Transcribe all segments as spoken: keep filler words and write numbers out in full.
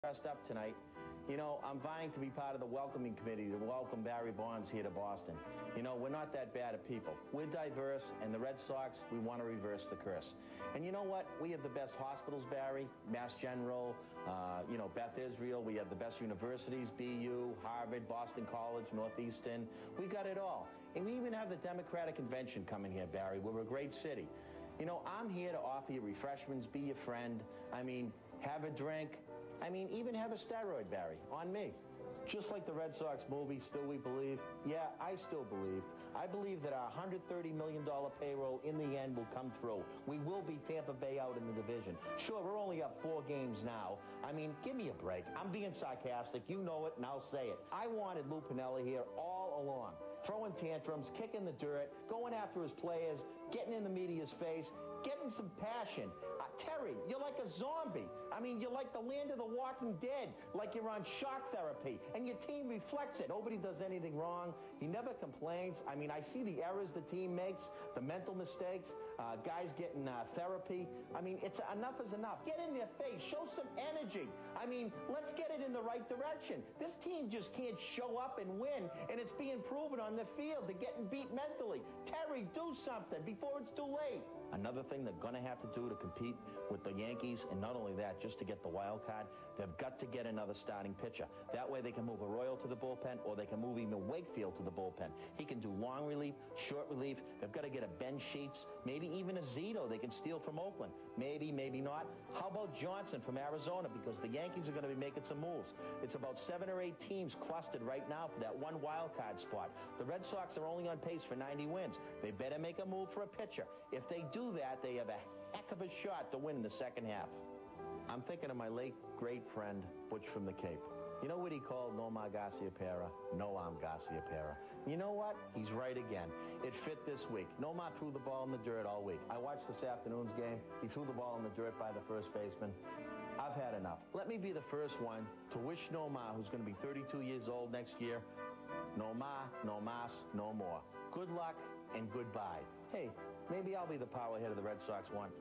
dressed up tonight. You know, I'm vying to be part of the welcoming committee to welcome Barry Bonds here to Boston. You know, we're not that bad of people. We're diverse, and the Red Sox, we want to reverse the curse. And you know what? We have the best hospitals, Barry, Mass General, uh, you know, Beth Israel. We have the best universities, B U, Harvard, Boston College, Northeastern. We got it all. And we even have the Democratic Convention coming here, Barry. We're a great city. You know, I'm here to offer you refreshments, be your friend. I mean, have a drink. I mean, even have a steroid, Barry, on me. Just like the Red Sox movie, Still We Believe. Yeah, I still believe. I believe that our one hundred thirty million dollar payroll in the end will come through. We will beat Tampa Bay out in the division. Sure, we're only up four games now. I mean, give me a break. I'm being sarcastic. You know it, and I'll say it. I wanted Lou Piniella here all along. Throwing tantrums, kicking the dirt, going after his players, getting in the media's face, getting some passion. Uh, Terry, you're like a zombie. I mean, you're like the land of the walking dead, like you're on shock therapy, and your team reflects it. Nobody does anything wrong. He never complains. I mean, I see the errors the team makes, the mental mistakes, uh, guys getting uh, therapy. I mean, it's enough is enough. Get in their face. Show some energy. I mean, let's get it in the right direction. This team just can't show up and win, and it's being proven on the field. They're getting beat mentally. Terry, do something before it's too late. Another thing they're going to have to do to compete with the Yankees, and not only that, just to get the wild card, they've got to get another starting pitcher. That way they can move Arroyo to the bullpen, or they can move even Wakefield to the bullpen. He can do long relief, short relief. They've got to get a Ben Sheets, maybe even a Zito they can steal from Oakland. Maybe, maybe not. How about Johnson from Arizona? Because the Yankees are going to be making some moves. It's about seven or eight teams clustered right now for that one wild card spot. The Red Sox are only on pace for ninety wins. They better make a move for a pitcher. If they do that, they have a heck of a shot to win in the second half. I'm thinking of my late great friend Butch from the Cape. You know what he called Nomar Garciaparra? Noam Garciaparra. You know what? He's right again. It fit this week. Nomar threw the ball in the dirt all week. I watched this afternoon's game. He threw the ball in the dirt by the first baseman. I've had enough. Let me be the first one to wish Nomar, who's going to be thirty-two years old next year, no ma, no mas, no more. Good luck and goodbye. Hey, maybe I'll be the powerhead of the Red Sox one.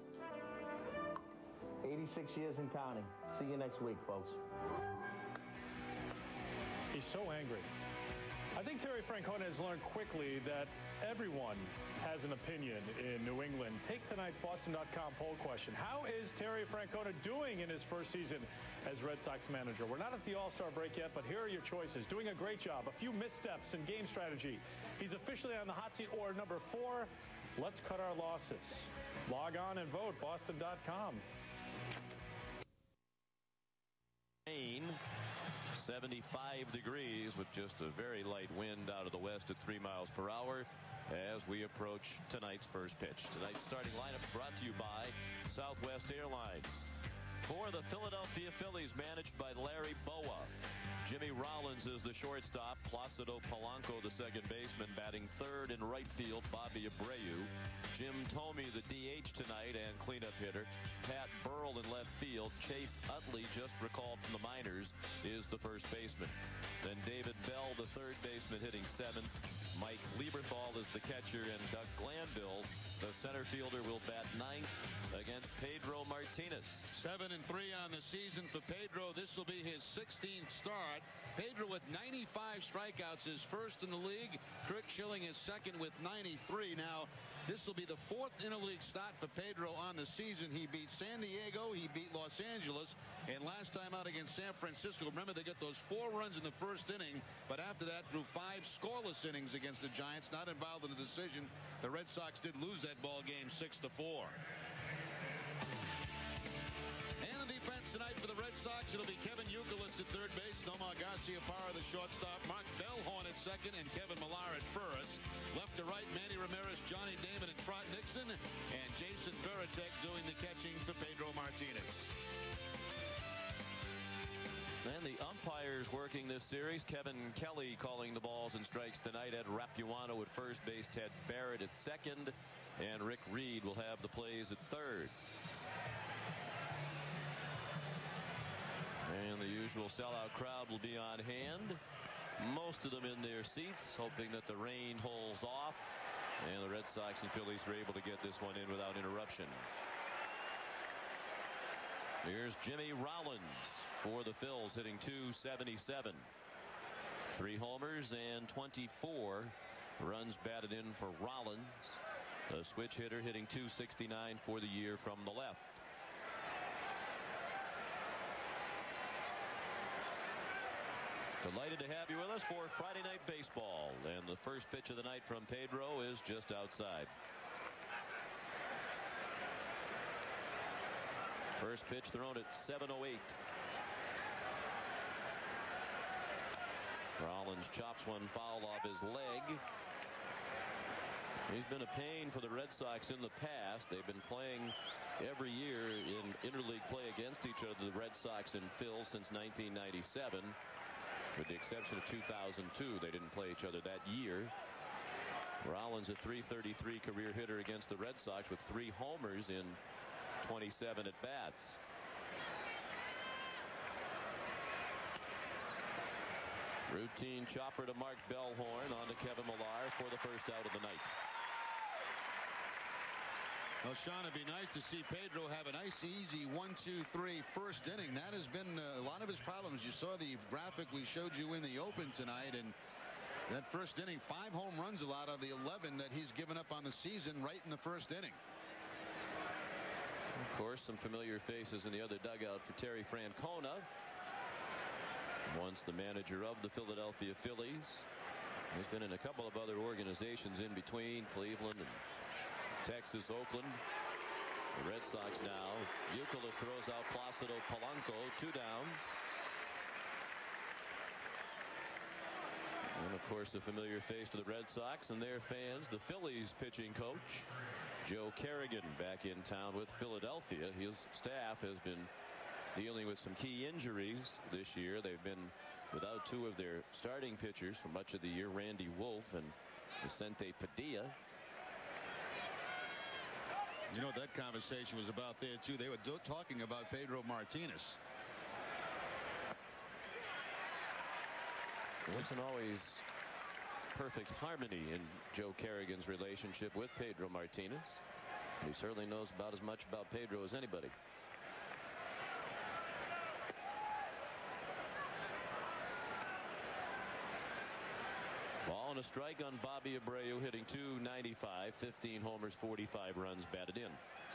eighty-six years and counting. See you next week, folks. He's so angry. I think Terry Francona has learned quickly that everyone has an opinion in New England. Take tonight's Boston dot com poll question. How is Terry Francona doing in his first season as Red Sox manager? We're not at the All-Star break yet, but here are your choices. Doing a great job. A few missteps in game strategy. He's officially on the hot seat. Or number four, let's cut our losses. Log on and vote. Boston dot com. Rain, seventy-five degrees with just a very light wind out of the west at three miles per hour as we approach tonight's first pitch. Tonight's starting lineup brought to you by Southwest Airlines. For the Philadelphia Phillies, managed by Larry Boa, Jimmy Rollins is the shortstop. Placido Polanco, the second baseman, batting third in right field. Bobby Abreu. Jim Thome, the D H tonight and cleanup hitter. Pat Burrell in left field. Chase Utley, just recalled from the minors, is the first baseman. Then David Bell, the third baseman, hitting seventh. Mike Lieberthal is the catcher, and Doug Glanville, the center fielder, will bat ninth against Pedro Martinez. Seven and three on the season for Pedro. This will be his sixteenth start. Pedro with ninety-five strikeouts, his first in the league. Kirk Schilling is second with ninety-three. Now, this will be the fourth interleague start for Pedro on the season. He beat San Diego, he beat Los Angeles, and last time out against San Francisco, remember they got those four runs in the first inning, but after that through five scoreless innings against the Giants, not involved in the decision. The Red Sox did lose that ball game six to four. And the defense tonight for the Red Sox, it'll be Kevin Youkilis at third base, Nomar Garciaparra the shortstop, Mark Bellhorn at second, and Kevin Millar at first. Left to right, Manny Ramirez, Johnny Damon, and Trot Nixon, and Jason Veritek doing the catching for Pedro Martinez. And the umpires working this series. Kevin Kelly calling the balls and strikes tonight. Ed Rapuano at first base, Ted Barrett at second, and Rick Reed will have the plays at third. And the usual sellout crowd will be on hand. Most of them in their seats, hoping that the rain holds off. And the Red Sox and Phillies are able to get this one in without interruption. Here's Jimmy Rollins for the Phils, hitting two seventy-seven. Three homers and twenty-four runs batted in for Rollins. The switch hitter hitting two sixty-nine for the year from the left. Delighted to have you with us for Friday Night Baseball. And the first pitch of the night from Pedro is just outside. First pitch thrown at seven oh eight. Rollins chops one foul off his leg. He's been a pain for the Red Sox in the past. They've been playing every year in interleague play against each other, the Red Sox and Phils, since nineteen ninety-seven. With the exception of two thousand two, they didn't play each other that year. Rollins, a three thirty-three career hitter against the Red Sox with three homers in twenty-seven at bats. Routine chopper to Mark Bellhorn, on to Kevin Millar for the first out of the night. Well, Sean, it'd be nice to see Pedro have a nice, easy one two three first inning. That has been uh, a lot of his problems. You saw the graphic we showed you in the open tonight, and that first inning, five home runs allowed out of the eleven that he's given up on the season right in the first inning. Of course, some familiar faces in the other dugout for Terry Francona, once the manager of the Philadelphia Phillies. He's been in a couple of other organizations in between, Cleveland and Texas, Oakland. The Red Sox now. Youkilis throws out Placido Polanco, two down. And of course, the familiar face to the Red Sox and their fans, the Phillies pitching coach Joe Kerrigan, back in town with Philadelphia. His staff has been dealing with some key injuries this year. They've been without two of their starting pitchers for much of the year, Randy Wolf and Vicente Padilla. You know what that conversation was about there, too. They were talking about Pedro Martinez. There wasn't always perfect harmony in Joe Kerrigan's relationship with Pedro Martinez. He certainly knows about as much about Pedro as anybody. Ball and a strike on Bobby Abreu, hitting two ninety-five, fifteen homers, forty-five runs batted in.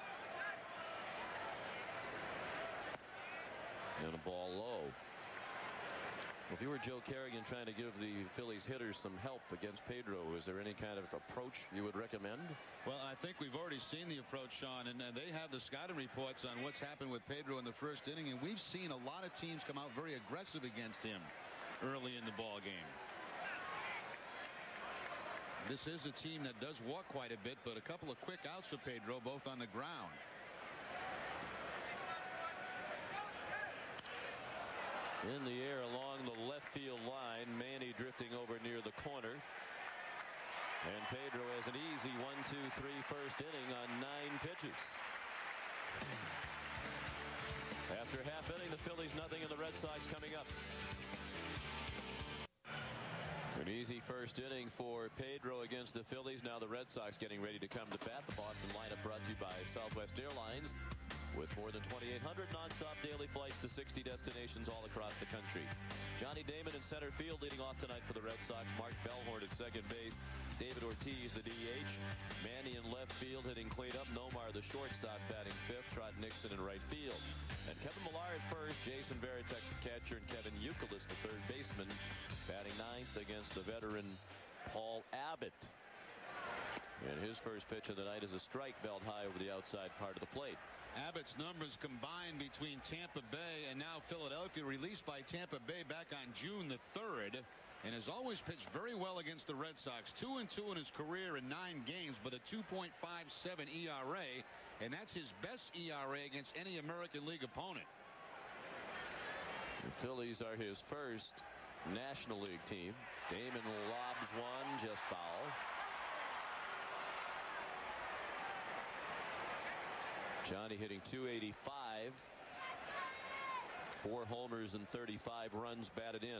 And a ball low. If you were Joe Kerrigan trying to give the Phillies hitters some help against Pedro, is there any kind of approach you would recommend? Well, I think we've already seen the approach, Sean, and uh, they have the scouting reports on what's happened with Pedro in the first inning, and we've seen a lot of teams come out very aggressive against him early in the ball game. This is a team that does walk quite a bit, but a couple of quick outs for Pedro, both on the ground. In the air along the left field line, Manny drifting over near the corner. And Pedro has an easy one two three first inning on nine pitches. After half inning, the Phillies nothing, and the Red Sox coming up. An easy first inning for Pedro against the Phillies. Now the Red Sox getting ready to come to bat. The Boston lineup brought to you by Southwest Airlines, with more than twenty-eight hundred nonstop daily flights to sixty destinations all across the country. Johnny Damon in center field leading off tonight for the Red Sox. Mark Bellhorn at second base. David Ortiz, the D H. Manny in left field hitting cleanup. Nomar, the shortstop, batting fifth. Trot Nixon in right field. And Kevin Millar at first. Jason Varitek, the catcher, and Kevin Youkilis, the third baseman, batting ninth against the veteran Paul Abbott. And his first pitch of the night is a strike belt high over the outside part of the plate. Abbott's numbers combined between Tampa Bay and now Philadelphia, released by Tampa Bay back on June the third, and has always pitched very well against the Red Sox. Two and two in his career in nine games, but a two point five seven E R A, and that's his best E R A against any American League opponent. The Phillies are his first National League team. Damon lobs one, just foul. Johnny hitting two eighty-five, four homers and thirty-five runs batted in.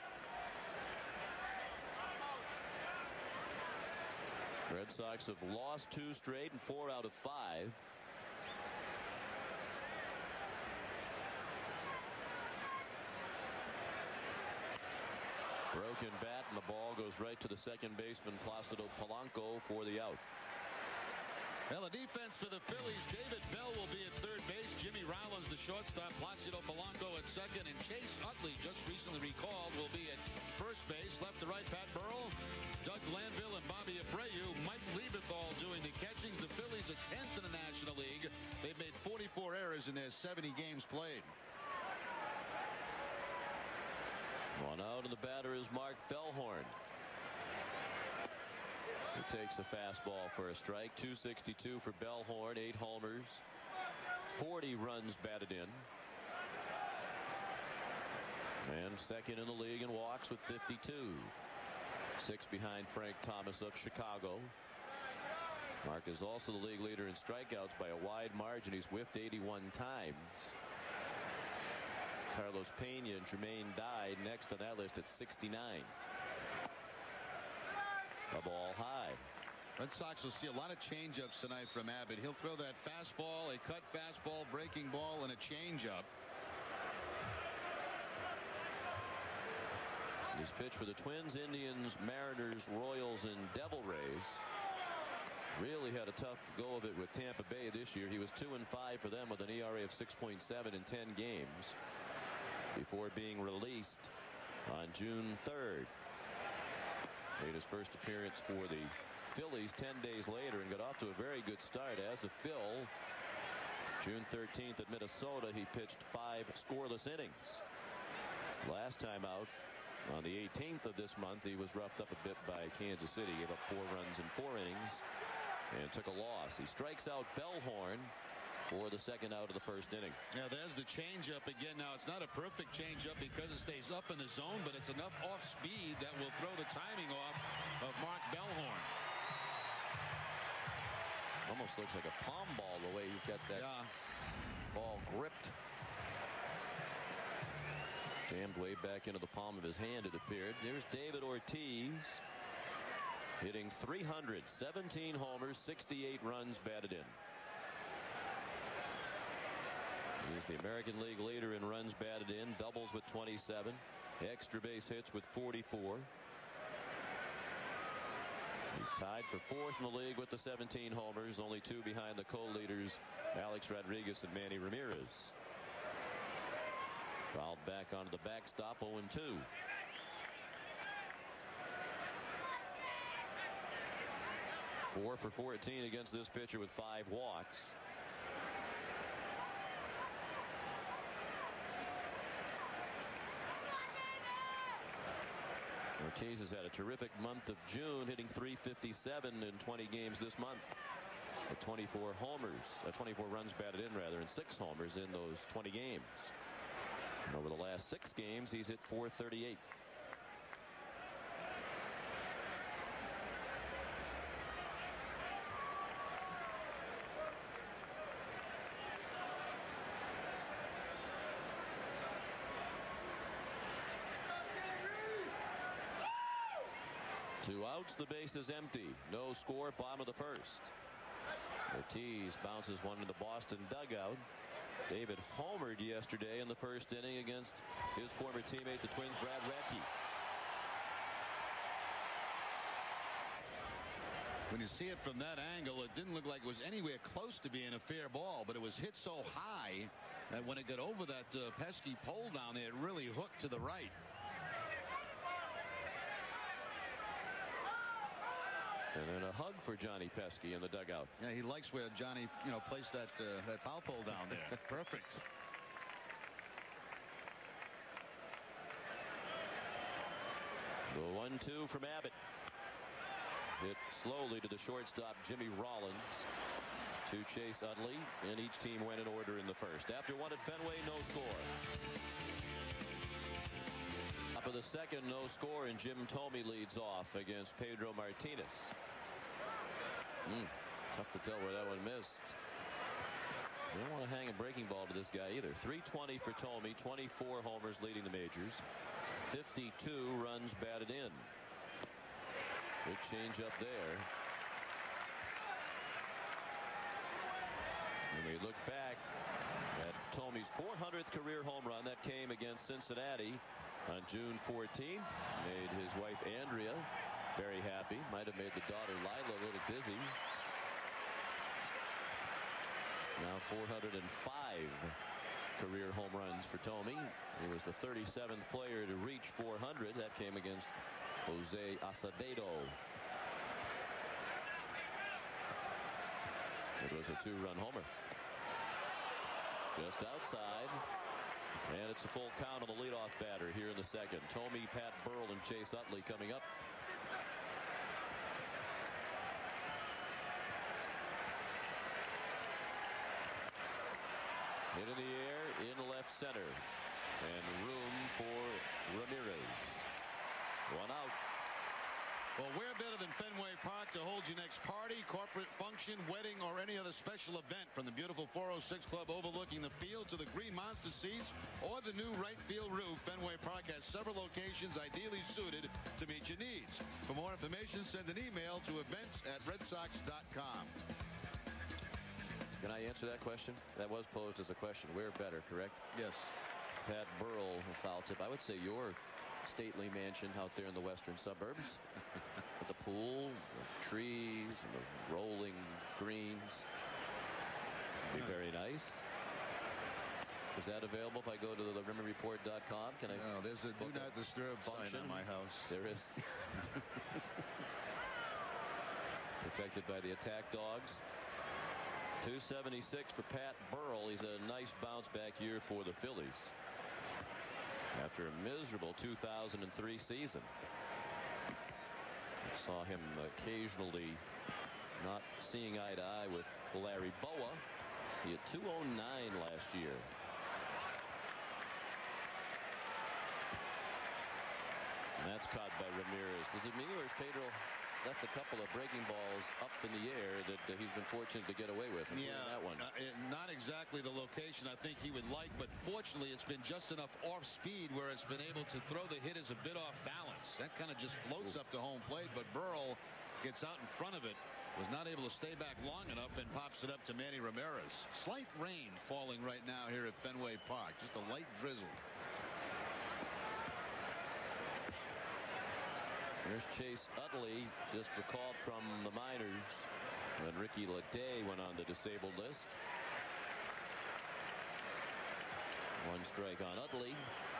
Red Sox have lost two straight and four out of five. Broken bat, and the ball goes right to the second baseman, Placido Polanco, for the out. Well, the defense for the Phillies, David Bell will be at third base. Jimmy Rollins, the shortstop. Placido Polanco at second. And Chase Utley, just recently recalled, will be at first base. Left to right, Pat Burrell, Doug Glanville, and Bobby Abreu. Mike Lieberthal doing the catchings. The Phillies are tenth in the National League. They've made forty-four errors in their seventy games played. One out, and the batter is Mark Bellhorn. He takes a fastball for a strike. two sixty-two for Bellhorn, eight homers, forty runs batted in, and second in the league in walks with fifty-two. Six behind Frank Thomas of Chicago. Mark is also the league leader in strikeouts by a wide margin. He's whiffed eighty-one times. Carlos Pena and Jermaine Dye next on that list at sixty-nine. A ball high. Red Sox will see a lot of changeups tonight from Abbott. He'll throw that fastball, a cut fastball, breaking ball, and a changeup. He's pitched for the Twins, Indians, Mariners, Royals, and Devil Rays. Really had a tough go of it with Tampa Bay this year. He was two and five for them with an E R A of six point seven in ten games before being released on June third. Made his first appearance for the Phillies ten days later and got off to a very good start as a Phil. June thirteenth at Minnesota, he pitched five scoreless innings. Last time out, on the eighteenth of this month, he was roughed up a bit by Kansas City. Gave up four runs in four innings and took a loss. He strikes out Bellhorn for the second out of the first inning. Yeah, there's the changeup again. Now, it's not a perfect changeup because it stays up in the zone, but it's enough off speed that will throw the timing off of Mark Bellhorn. Almost looks like a palm ball the way he's got that yeah. ball gripped. Jammed way back into the palm of his hand, it appeared. There's David Ortiz hitting three hundred, seventeen homers, sixty-eight runs batted in. He's the American League leader in runs batted in, doubles with twenty-seven, extra base hits with forty-four. He's tied for fourth in the league with the seventeen homers, only two behind the co-leaders Alex Rodriguez and Manny Ramirez. Fouled back onto the backstop, oh and two. Four for fourteen against this pitcher with five walks. Ortiz has had a terrific month of June, hitting three fifty-seven in twenty games this month. At twenty-four homers, uh, twenty-four runs batted in rather, and six homers in those twenty games. And over the last six games, he's hit four thirty-eight. Two outs, the base is empty. No score, bottom of the first. Ortiz bounces one to the Boston dugout. David homered yesterday in the first inning against his former teammate, the Twins' Brad Radke. When you see it from that angle, it didn't look like it was anywhere close to being a fair ball, but it was hit so high that when it got over that uh, pesky pole down there, it really hooked to the right. And then a hug for Johnny Pesky in the dugout. Yeah, he likes where Johnny, you know, placed that uh, that foul pole down there. Perfect. The one two from Abbott. Hit slowly to the shortstop, Jimmy Rollins, to Chase Utley, and each team went in order in the first. After one at Fenway, no score. Top of the second, no score, and Jim Thome leads off against Pedro Martinez. Mm, tough to tell where that one missed. You don't want to hang a breaking ball to this guy either. three twenty for Thome, twenty-four homers leading the majors, fifty-two runs batted in. Good change up there. When we look back at Thome's four hundredth career home run, that came against Cincinnati on June fourteenth. Made his wife Andrea very happy. Might have made the daughter Lila a little dizzy. Now four hundred five career home runs for Thome. He was the thirty-seventh player to reach four hundred. That came against Jose Acevedo. It was a two-run homer. Just outside. And it's a full count on the leadoff batter here in the second. Thome, Pat Burrell, and Chase Utley coming up. Hit in the air, in left center. And room for Ramirez. One out. Well, where better than Fenway Park to hold your next party, corporate function, wedding, or any other special event? From the beautiful four oh six Club overlooking the field to the green monster seats or the new right field roof, Fenway Park has several locations ideally suited to meet your needs. For more information, send an email to events at red sox dot com. Can I answer that question? That was posed as a question. Where better, correct? Yes. Pat Burrell, a foul tip. I would say your stately mansion out there in the western suburbs with the pool, the trees, and the rolling greens. Be very nice. Is that available if I go to the rimmer report dot com? Can I? No, there's a do not disturb function in my house. There is. Protected by the attack dogs. two seventy-six for Pat Burrell. He's a nice bounce back year for the Phillies after a miserable two thousand three season. I saw him occasionally not seeing eye to eye with Larry Boa. He had two oh nine last year. And that's caught by Ramirez. Does it mean or has Pedro left a couple of breaking balls up in the air that uh, he's been fortunate to get away with? Yeah, that one. Uh, it, not exactly the location I think he would like, but fortunately it's been just enough off speed where it's been able to throw the hitters a bit off balance. That kind of just floats Ooh. up to home plate, but Burrell gets out in front of it. Was not able to stay back long enough and pops it up to Manny Ramirez. Slight rain falling right now here at Fenway Park. Just a light drizzle. There's Chase Utley, just recalled from the minors when Ricky Leday went on the disabled list. One strike on Utley.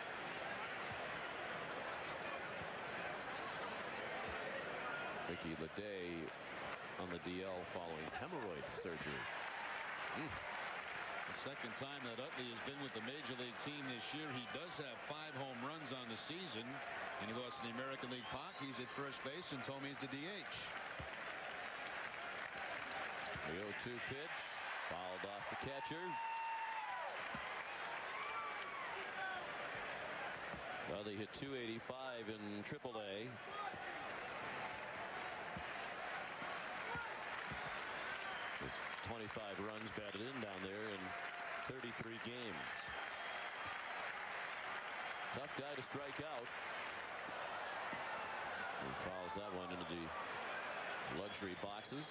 Ricky Leday on the D L following hemorrhoid surgery. Mm. The second time that Utley has been with the Major League team this year. He does have five home runs on the season. And he goes to the American League Park. He's at first base, and Tome's the D H. The oh two pitch, fouled off the catcher. Well, they hit two eighty-five in triple A. With twenty-five runs batted in down there in thirty-three games. Tough guy to strike out. He fouls that one into the luxury boxes.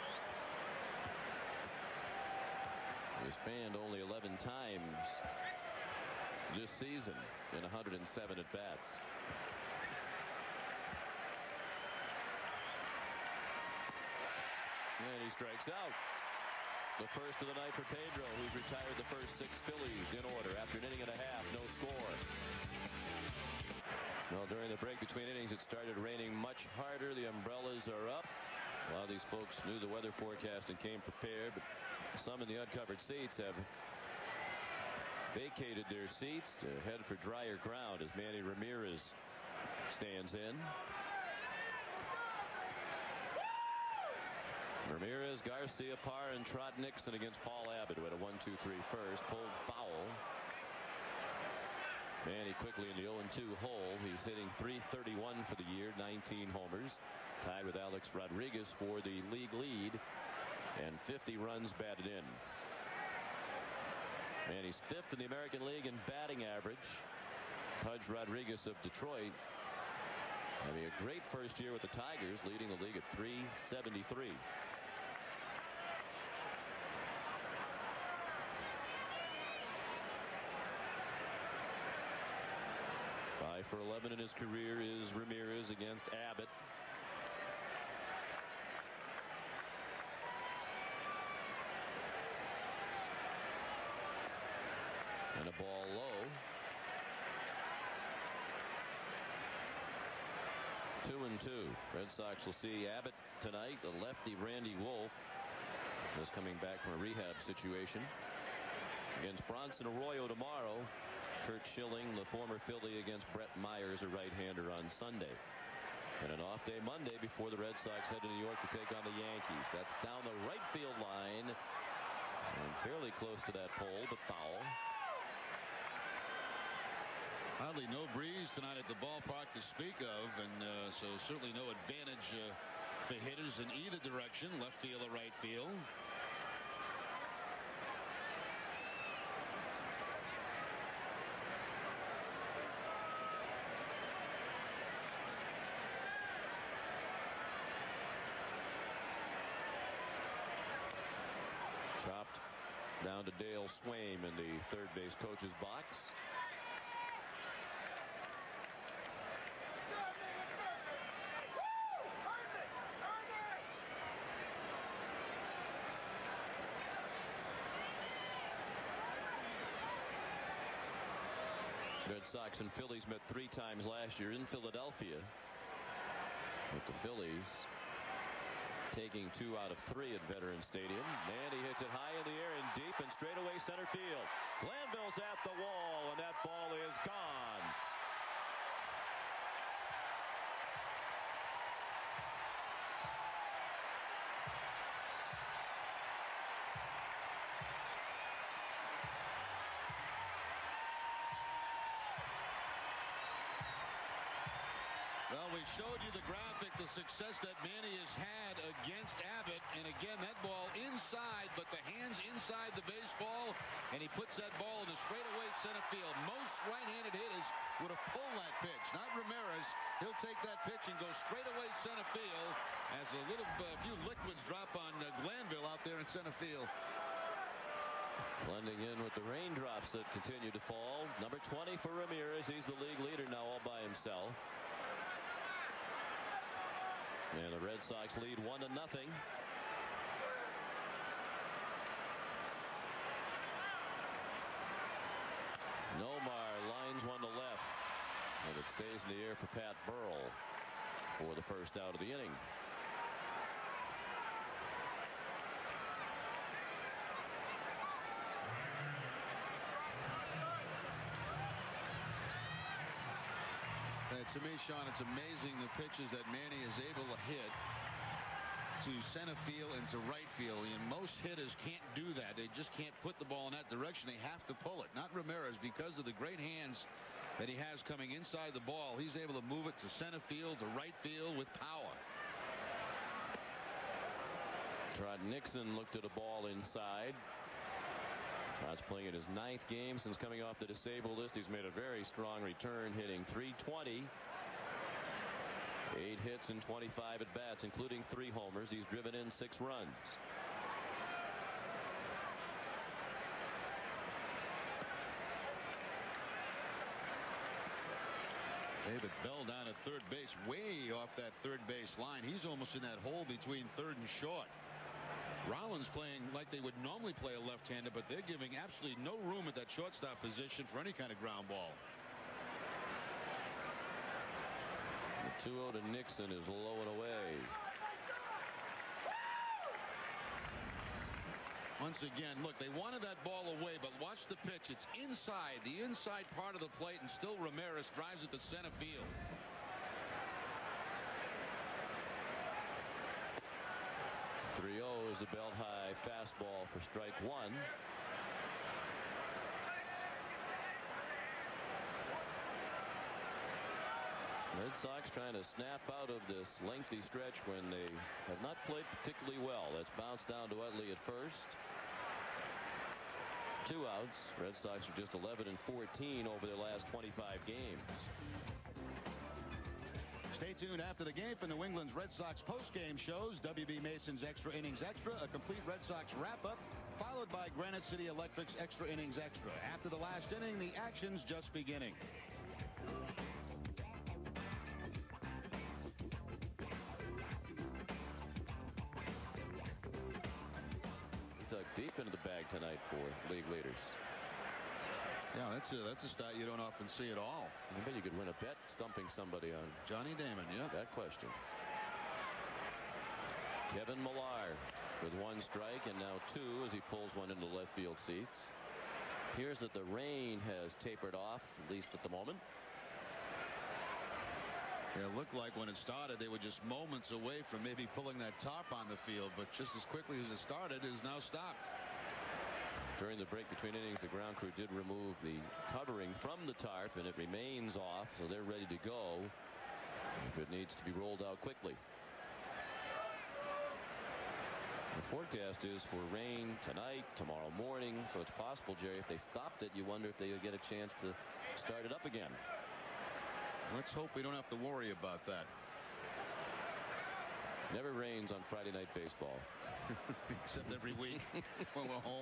He was fanned only eleven times this season in one hundred seven at bats. And he strikes out. The first of the night for Pedro, who's retired the first six Phillies in order after an inning and a half, no score. Well, during the break between innings, it started raining much harder. The umbrellas are up. A lot of these folks knew the weather forecast and came prepared, but some in the uncovered seats have vacated their seats to head for drier ground as Manny Ramirez stands in. Ramirez, Garcia, Parr, and Trot Nixon against Paul Abbott, who had a one two three first, pulled foul. Manny quickly in the oh and two hole. He's hitting three thirty-one for the year, nineteen homers, tied with Alex Rodriguez for the league lead, and fifty runs batted in. Manny's fifth in the American League in batting average. Pudge Rodriguez of Detroit having a great first year with the Tigers, leading the league at three seventy-three. five for eleven in his career is Ramirez against Abbott. And a ball low. Two and two. Red Sox will see Abbott tonight. The lefty Randy Wolf is coming back from a rehab situation. Against Bronson Arroyo tomorrow. Curt Schilling, the former Philly, against Brett Myers, a right-hander, on Sunday. And an off day Monday before the Red Sox head to New York to take on the Yankees. That's down the right field line. And fairly close to that pole, but foul. Hardly no breeze tonight at the ballpark to speak of, and uh, so certainly no advantage uh, for hitters in either direction, left field or right field. Chopped down to Dale Swaim in the third base coach's box. Red Sox and Phillies met three times last year in Philadelphia, with the Phillies taking two out of three at Veterans Stadium. And he hits it high in the air and deep and straightaway center field. Glanville's at the wall, and that ball is gone. Well, we showed you the graphic, the success that Manny has had against Abbott. And again, that ball inside, but the hands inside the baseball. And he puts that ball in the straightaway center field. Most right-handed hitters would have pulled that pitch. Not Ramirez. He'll take that pitch and go straightaway center field as a little uh, few liquids drop on uh, Glanville out there in center field. Blending in with the raindrops that continue to fall. Number twenty for Ramirez. He's the league leader now all by himself. And the Red Sox lead one to nothing. Nomar lines one to left, and it stays in the air for Pat Burrell for the first out of the inning. To me, Sean, it's amazing the pitches that Manny is able to hit to center field and to right field. And most hitters can't do that. They just can't put the ball in that direction. They have to pull it. Not Ramirez, because of the great hands that he has coming inside the ball. He's able to move it to center field, to right field with power. Trot Nixon looked at a ball inside. Trot's playing in his ninth game since coming off the disabled list. He's made a very strong return, hitting three twenty. Eight hits and twenty-five at bats, including three homers. He's driven in six runs. David Bell down at third base, way off that third base line. He's almost in that hole between third and short. Rollins playing like they would normally play a left-hander, but they're giving absolutely no room at that shortstop position for any kind of ground ball. The two oh to Nixon is low and away. Once again, look, they wanted that ball away, but watch the pitch. It's inside, the inside part of the plate, and still Ramirez drives it to center field. three oh is a belt high fastball for strike one. Red Sox trying to snap out of this lengthy stretch when they have not played particularly well. That's bounced down to Utley at first. Two outs. Red Sox are just eleven and fourteen over their last twenty-five games. Stay tuned after the game for New England's Red Sox postgame shows. W B Mason's Extra Innings Extra, a complete Red Sox wrap-up, followed by Granite City Electric's Extra Innings Extra. After the last inning, the action's just beginning. tonight for league leaders. Yeah, that's a, that's a stat you don't often see at all. I bet you could win a bet stumping somebody on Johnny Damon. Yeah, that question. Kevin Millar with one strike and now two as he pulls one into left field seats. Appears that the rain has tapered off, at least at the moment. It looked like when it started they were just moments away from maybe pulling that top on the field, but just as quickly as it started, it is now stopped. During the break between innings, the ground crew did remove the covering from the tarp, and it remains off, so they're ready to go if it needs to be rolled out quickly. The forecast is for rain tonight, tomorrow morning, so it's possible, Jerry, if they stopped it, you wonder if they would get a chance to start it up again. Let's hope we don't have to worry about that. Never rains on Friday night baseball. Except every week when we're home.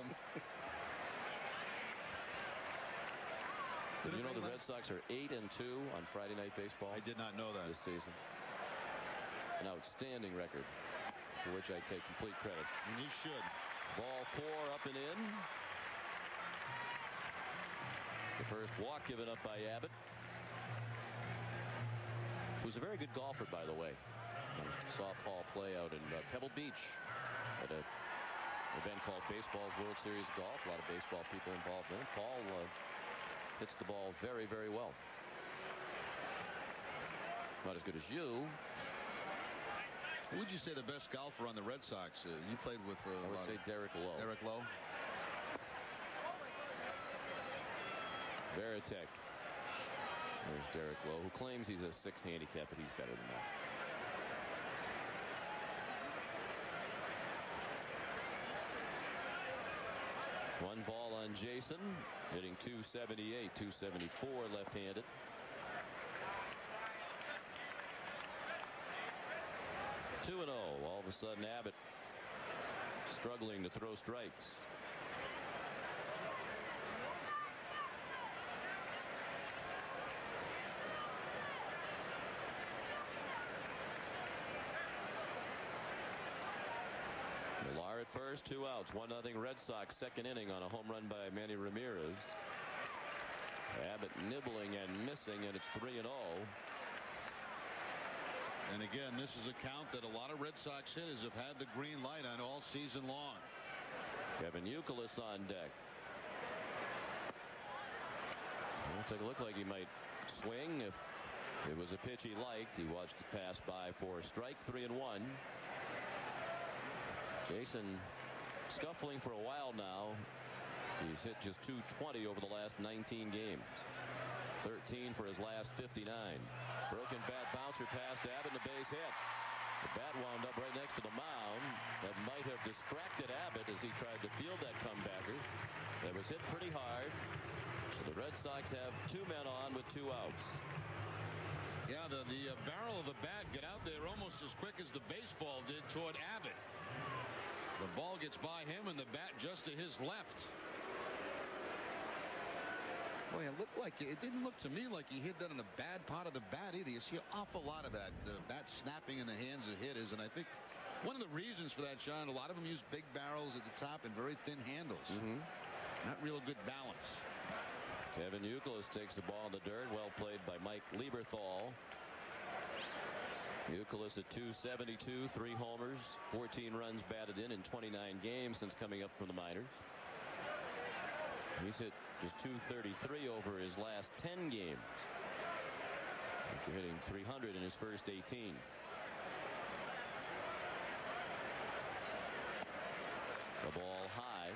Did you know the Red Sox are eight and two on Friday night baseball? I did not know that. This season. An outstanding record, for which I take complete credit. And you should. Ball four up and in. It's the first walk given up by Abbott, who's a very good golfer, by the way. I saw Paul play out in uh, Pebble Beach at an event called Baseball's World Series of Golf. A lot of baseball people involved in it. Paul uh, hits the ball very, very well. Not as good as you. Who would you say the best golfer on the Red Sox? Uh, you played with. Uh, I would say Derek Lowe. Derek Lowe. Veritek. There's Derek Lowe, who claims he's a six handicap, but he's better than that. One ball on Jason, hitting two seventy-eight, two seventy-four left-handed. two and oh. All of a sudden, Abbott struggling to throw strikes. Millar at first, two outs, one nothing Red Sox, second inning on a home run by Manny Ramirez. Abbott nibbling and missing, and it's three and oh. And again, this is a count that a lot of Red Sox hitters have had the green light on all season long. Kevin Youkilis on deck. Well, take a look like he might swing if it was a pitch he liked. He watched it pass by for a strike, three and one. Jason scuffling for a while now. He's hit just two twenty over the last nineteen games. thirteen for his last fifty-nine. Broken bat bouncer pass to Abbott, and a base hit. The bat wound up right next to the mound. That might have distracted Abbott as he tried to field that comebacker. That was hit pretty hard. So the Red Sox have two men on with two outs. Yeah, the, the uh, barrel of the bat got out there almost as quick as the baseball did toward Abbott. The ball gets by him and the bat just to his left. Boy, it looked like it didn't look to me like he hit that in a bad part of the bat either. You see an awful lot of that uh, bat snapping in the hands of hitters, and I think one of the reasons for that, Sean, a lot of them use big barrels at the top and very thin handles. Mm-hmm. Not real good balance. Kevin Youkilis takes the ball in the dirt. Well played by Mike Lieberthal. Youkilis at two seventy-two, three homers, fourteen runs batted in in twenty-nine games since coming up from the minors. He's hit just two thirty-three over his last ten games. After hitting three hundred in his first eighteen. The ball high.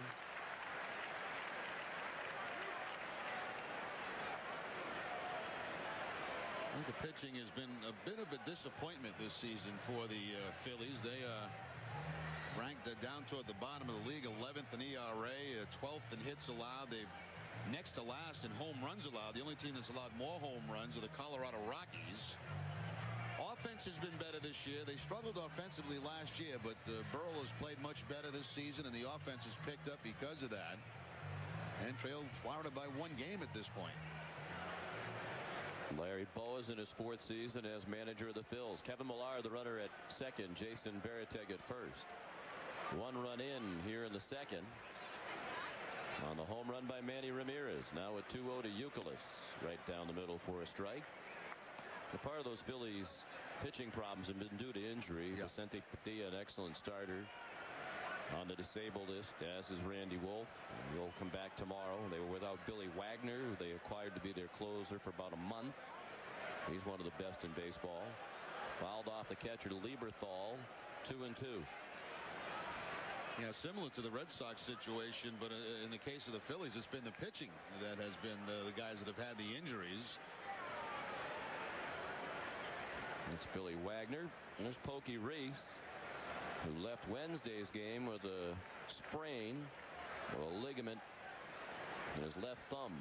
I think the pitching has been a bit of a disappointment this season for the uh, Phillies. They uh, ranked uh, down toward the bottom of the league, eleventh in E R A, uh, twelfth in hits allowed. They've next to last in home runs allowed. The only team that's allowed more home runs are the Colorado Rockies. Offense has been better this year. They struggled offensively last year, but uh, Burrell has played much better this season, and the offense has picked up because of that, and trailed Florida by one game at this point. Larry Boas in his fourth season as manager of the Phils. Kevin Millar, the runner, at second. Jason Veritek at first. One run in here in the second. On the home run by Manny Ramirez. Now a two oh to Youkilis. Right down the middle for a strike. A part of those Phillies pitching problems have been due to injury. Yeah. Vicente Padilla, an excellent starter, on the disabled list, as is Randy Wolf. He'll come back tomorrow. They were without Billy Wagner, who they acquired to be their closer for about a month. He's one of the best in baseball. Fouled off the catcher to Lieberthal. Two and two. Yeah, similar to the Red Sox situation, but uh, in the case of the Phillies, it's been the pitching that has been uh, the guys that have had the injuries. It's Billy Wagner. There's Pokey Reese, who left Wednesday's game with a sprain or a ligament in his left thumb.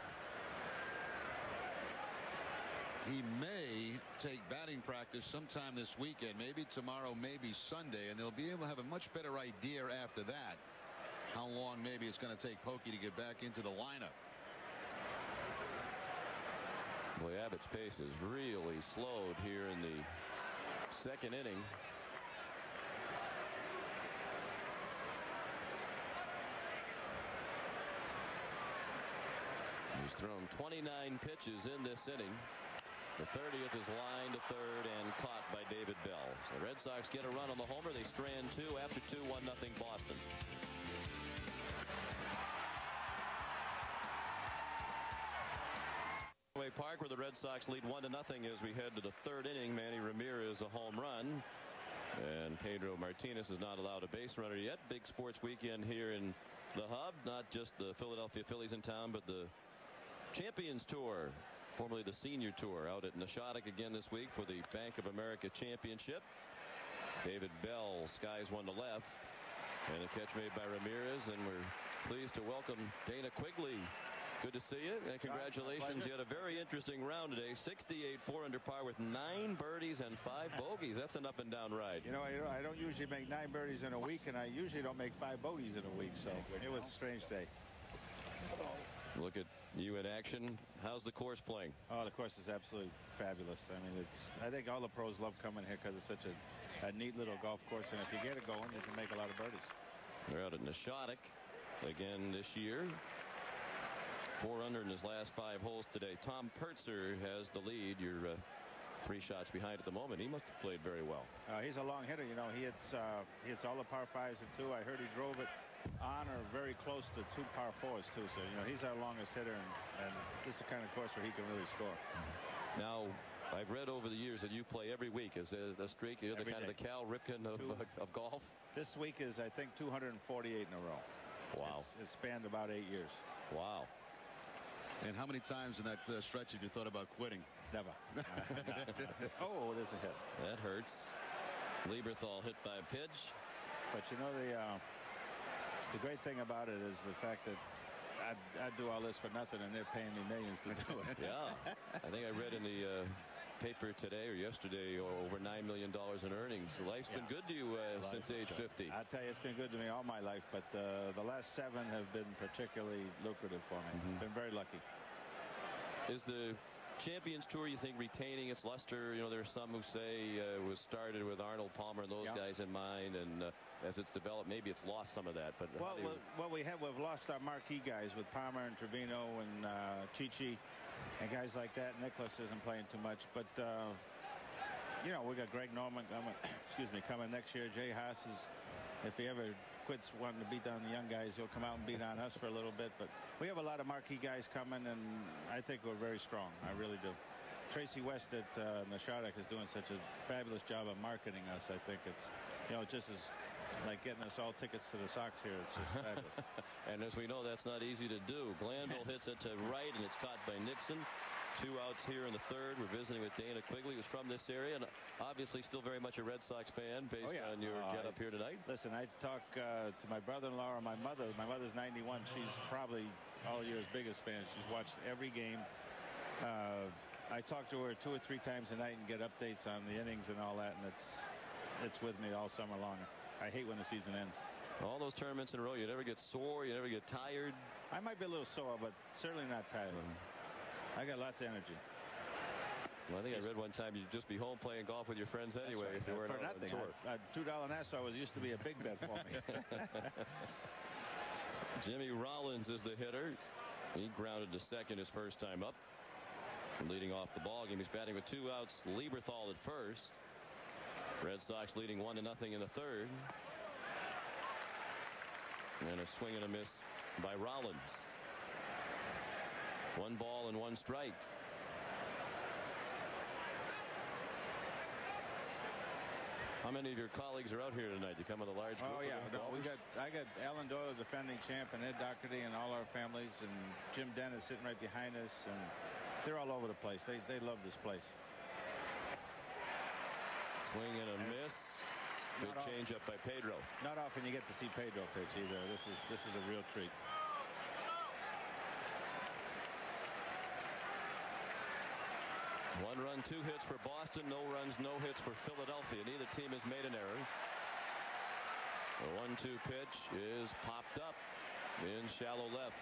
He may take batting practice sometime this weekend, maybe tomorrow, maybe Sunday, and they'll be able to have a much better idea after that how long maybe it's going to take Pokey to get back into the lineup. Boy, Abbott's pace is really slowed here in the second inning. He's thrown twenty-nine pitches in this inning. The thirtieth is lined to third and caught by David Bell. So the Red Sox get a run on the homer. They strand two after two, one nothing Boston. Park, where the Red Sox lead one to nothing as we head to the third inning. Manny Ramirez a home run, and Pedro Martinez is not allowed a base runner yet. Big sports weekend here in the Hub. Not just the Philadelphia Phillies in town, but the Champions Tour, formerly the Senior Tour, out at Neshotic again this week for the Bank of America Championship. David Bell skies one to left, and a catch made by Ramirez, and we're pleased to welcome Dana Quigley. Good to see you, and congratulations. You had a very interesting round today. sixty-eight, four under par with nine birdies and five bogeys. That's an up and down ride. You know, I don't, I don't usually make nine birdies in a week, and I usually don't make five bogeys in a week, so it was a strange day. Look at you in action. How's the course playing? Oh, the course is absolutely fabulous. I mean, it's. I think all the pros love coming here because it's such a, a neat little golf course, and if you get it going, you can make a lot of birdies. They're out at Neshotic again this year. Four under in his last five holes today. Tom Pertzer has the lead. You're uh, three shots behind at the moment. He must have played very well. Uh, he's a long hitter. You know, he hits uh, he hits all the par fives and two. I heard he drove it on or very close to two par fours too. So you know, he's our longest hitter, and, and this is the kind of course where he can really score. Now, I've read over the years that you play every week. Is there a streak? You're the kind day. of the Cal Ripken of, uh, of golf. This week is, I think, two hundred forty-eight in a row. Wow. It's, it's spanned about eight years. Wow. And how many times in that uh, stretch have you thought about quitting? Never. Oh, there's a hit. That hurts. Lieberthal hit by a pitch. But you know, the uh, the great thing about it is the fact that I'd, I'd do all this for nothing, and they're paying me millions to do it. Yeah. I think I read in the uh, paper today or yesterday over nine million dollars in earnings. Life's yeah. been good to you uh, since age good. fifty. I tell you, it's been good to me all my life, but uh, the last seven have been particularly lucrative for me. Mm-hmm. Been very lucky. Is the Champions Tour, you think, retaining its luster? You know, there's some who say uh, it was started with Arnold Palmer and those yeah. guys in mind, and uh, as it's developed, maybe it's lost some of that. But well, well, well, we have we've lost our marquee guys with Palmer and Trevino and uh, Chichi and guys like that. Nicholas isn't playing too much, but uh, you know, we got Greg Norman coming. Excuse me, coming next year. Jay Haas is, if he ever quits wanting to beat down the young guys, he'll come out and beat on us for a little bit. But we have a lot of marquee guys coming, and I think we're very strong. I really do. Tracy West at uh, Neshotic is doing such a fabulous job of marketing us. I think it's, you know, just as like getting us all tickets to the Sox here. It's just fabulous. And as we know, that's not easy to do. Glanville hits it to right, and it's caught by Nixon. Two outs here in the third. We're visiting with Dana Quigley, who's from this area, and obviously still very much a Red Sox fan based oh, yeah. on your uh, get up here tonight. Listen, I talk uh, to my brother-in-law or my mother. My mother's ninety-one. She's probably all year's biggest fan. She's watched every game. Uh, I talk to her two or three times a night and get updates on the innings and all that, and it's it's with me all summer long. I hate when the season ends. All those tournaments in a row, you never get sore, you never get tired. I might be a little sore, but certainly not tired. Um, I got lots of energy. Well, I think I read one time you'd just be home playing golf with your friends anyway right. if you weren't for on nothing. tour. I, I, two dollar Nassau was used to be a big bet for me. Jimmy Rollins is the hitter. He grounded to second his first time up. Leading off the ball game, he's batting with two outs. Lieberthal at first. Red Sox leading one to nothing in the third. And a swing and a miss by Rollins. One ball and one strike. How many of your colleagues are out here tonight? You come with a large group? Oh yeah, of no, we got I got Alan Doyle, defending champ, and Ed Doherty, and all our families, and Jim Dennis sitting right behind us, and they're all over the place. They they love this place. Swing and a and miss. Good change up by Pedro. Not often you get to see Pedro pitch either. This is this is a real treat. One run, two hits for Boston. No runs, no hits for Philadelphia. Neither team has made an error. The one two pitch is popped up in shallow left.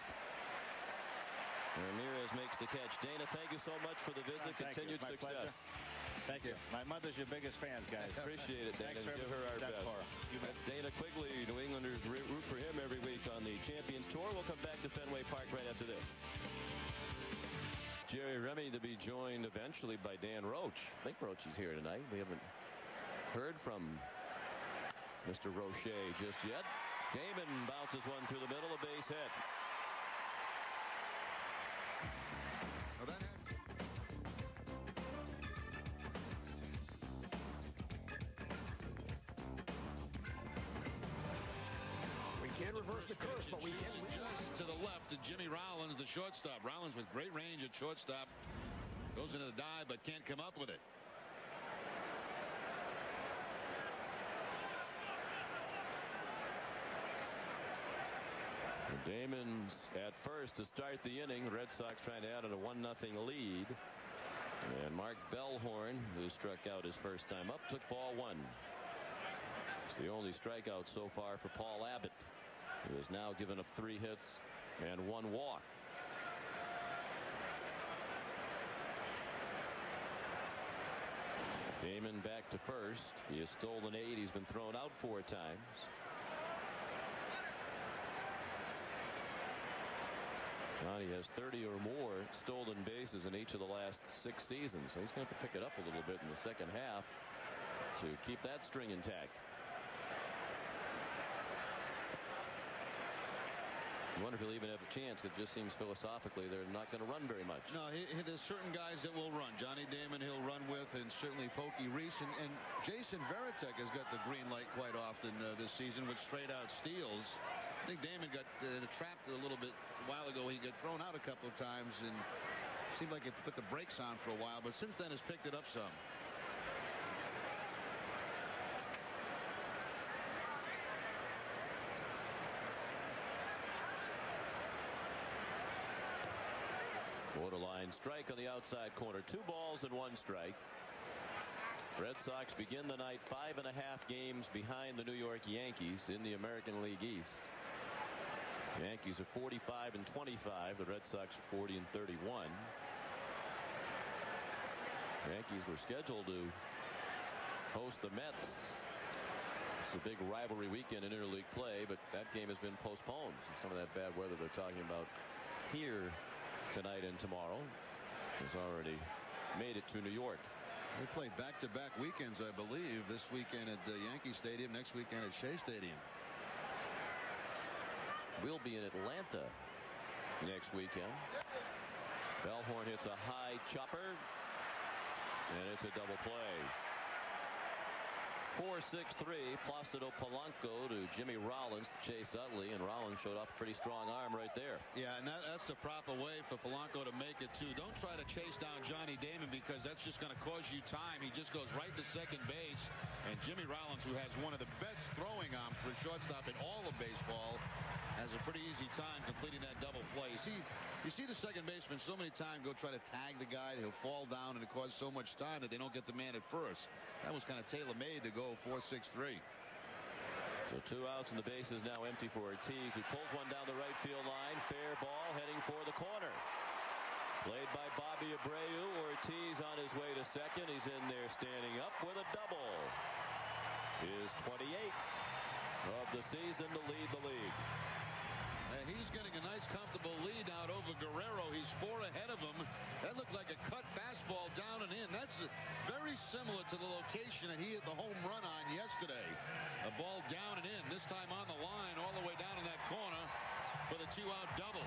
Ramirez makes the catch. Dana, thank you so much for the visit. Oh, Continued success. Pleasure. Thank you. My mother's your biggest fans, guys. Appreciate it, Dana. Thanks for Give her our best. That's Dana Quigley. New Englanders root for him every week on the Champions Tour. We'll come back to Fenway Park right after this. Jerry Remy to be joined eventually by Dan Roach. I think Roach is here tonight. We haven't heard from Mister Roche just yet. Damon bounces one through the middle, a base hit. Well, that we can't reverse the curse, but we can. Just to the left to Jimmy Rollins, the shortstop. Rollins with great range at shortstop. Goes into the dive, but can't come up with it. Damon's at first to start the inning. Red Sox trying to add on a one nothing lead. And Mark Bellhorn, who struck out his first time up, took ball one. It's the only strikeout so far for Paul Abbott, who has now given up three hits and one walk. Damon back to first. He has stolen eight. He's been thrown out four times. Johnny has thirty or more stolen bases in each of the last six seasons, so he's going to have to pick it up a little bit in the second half to keep that string intact. I wonder if he'll even have a chance, because it just seems philosophically they're not going to run very much. No, he, he, there's certain guys that will run. Johnny Damon he'll run with, and certainly Pokey Reese. And, and Jason Varitek has got the green light quite often uh, this season with straight-out steals. I think Damon got uh, trapped a little bit a while ago. He got thrown out a couple of times and seemed like it put the brakes on for a while, but since then has picked it up some. Borderline strike on the outside corner. Two balls and one strike. Red Sox begin the night five and a half games behind the New York Yankees in the American League East. Yankees are forty-five and twenty-five. The Red Sox are forty and thirty-one. Yankees were scheduled to host the Mets. It's a big rivalry weekend in interleague play, but that game has been postponed. So some of that bad weather they're talking about here tonight and tomorrow has already made it to New York. They play back-to-back weekends, I believe. This weekend at uh, Yankee Stadium, next weekend at Shea Stadium. We'll be in Atlanta next weekend. Bellhorn hits a high chopper, and it's a double play. four six three, Placido Polanco to Jimmy Rollins to Chase Utley, and Rollins showed off a pretty strong arm right there. Yeah, and that, that's the proper way for Polanco to make it, too. Don't try to chase down Johnny Damon, because that's just going to cause you time. He just goes right to second base, and Jimmy Rollins, who has one of the best throwing arms for a shortstop in all of baseball, has a pretty easy time completing that double play. You see, you see the second baseman so many times go try to tag the guy. He'll fall down, and it causes so much time that they don't get the man at first. That was kind of tailor-made to go four six three. So two outs and the base is now empty for Ortiz, who pulls one down the right field line. Fair ball heading for the corner. Played by Bobby Abreu. Ortiz on his way to second. He's in there standing up with a double. His twenty-eighth of the season to lead the league. And he's getting a nice comfortable lead out over Guerrero. He's four ahead of him. That looked like a cut fastball down and in. That's very similar to the location that he hit the home run on yesterday. A ball down and in, this time on the line all the way down in that corner for the two-out double.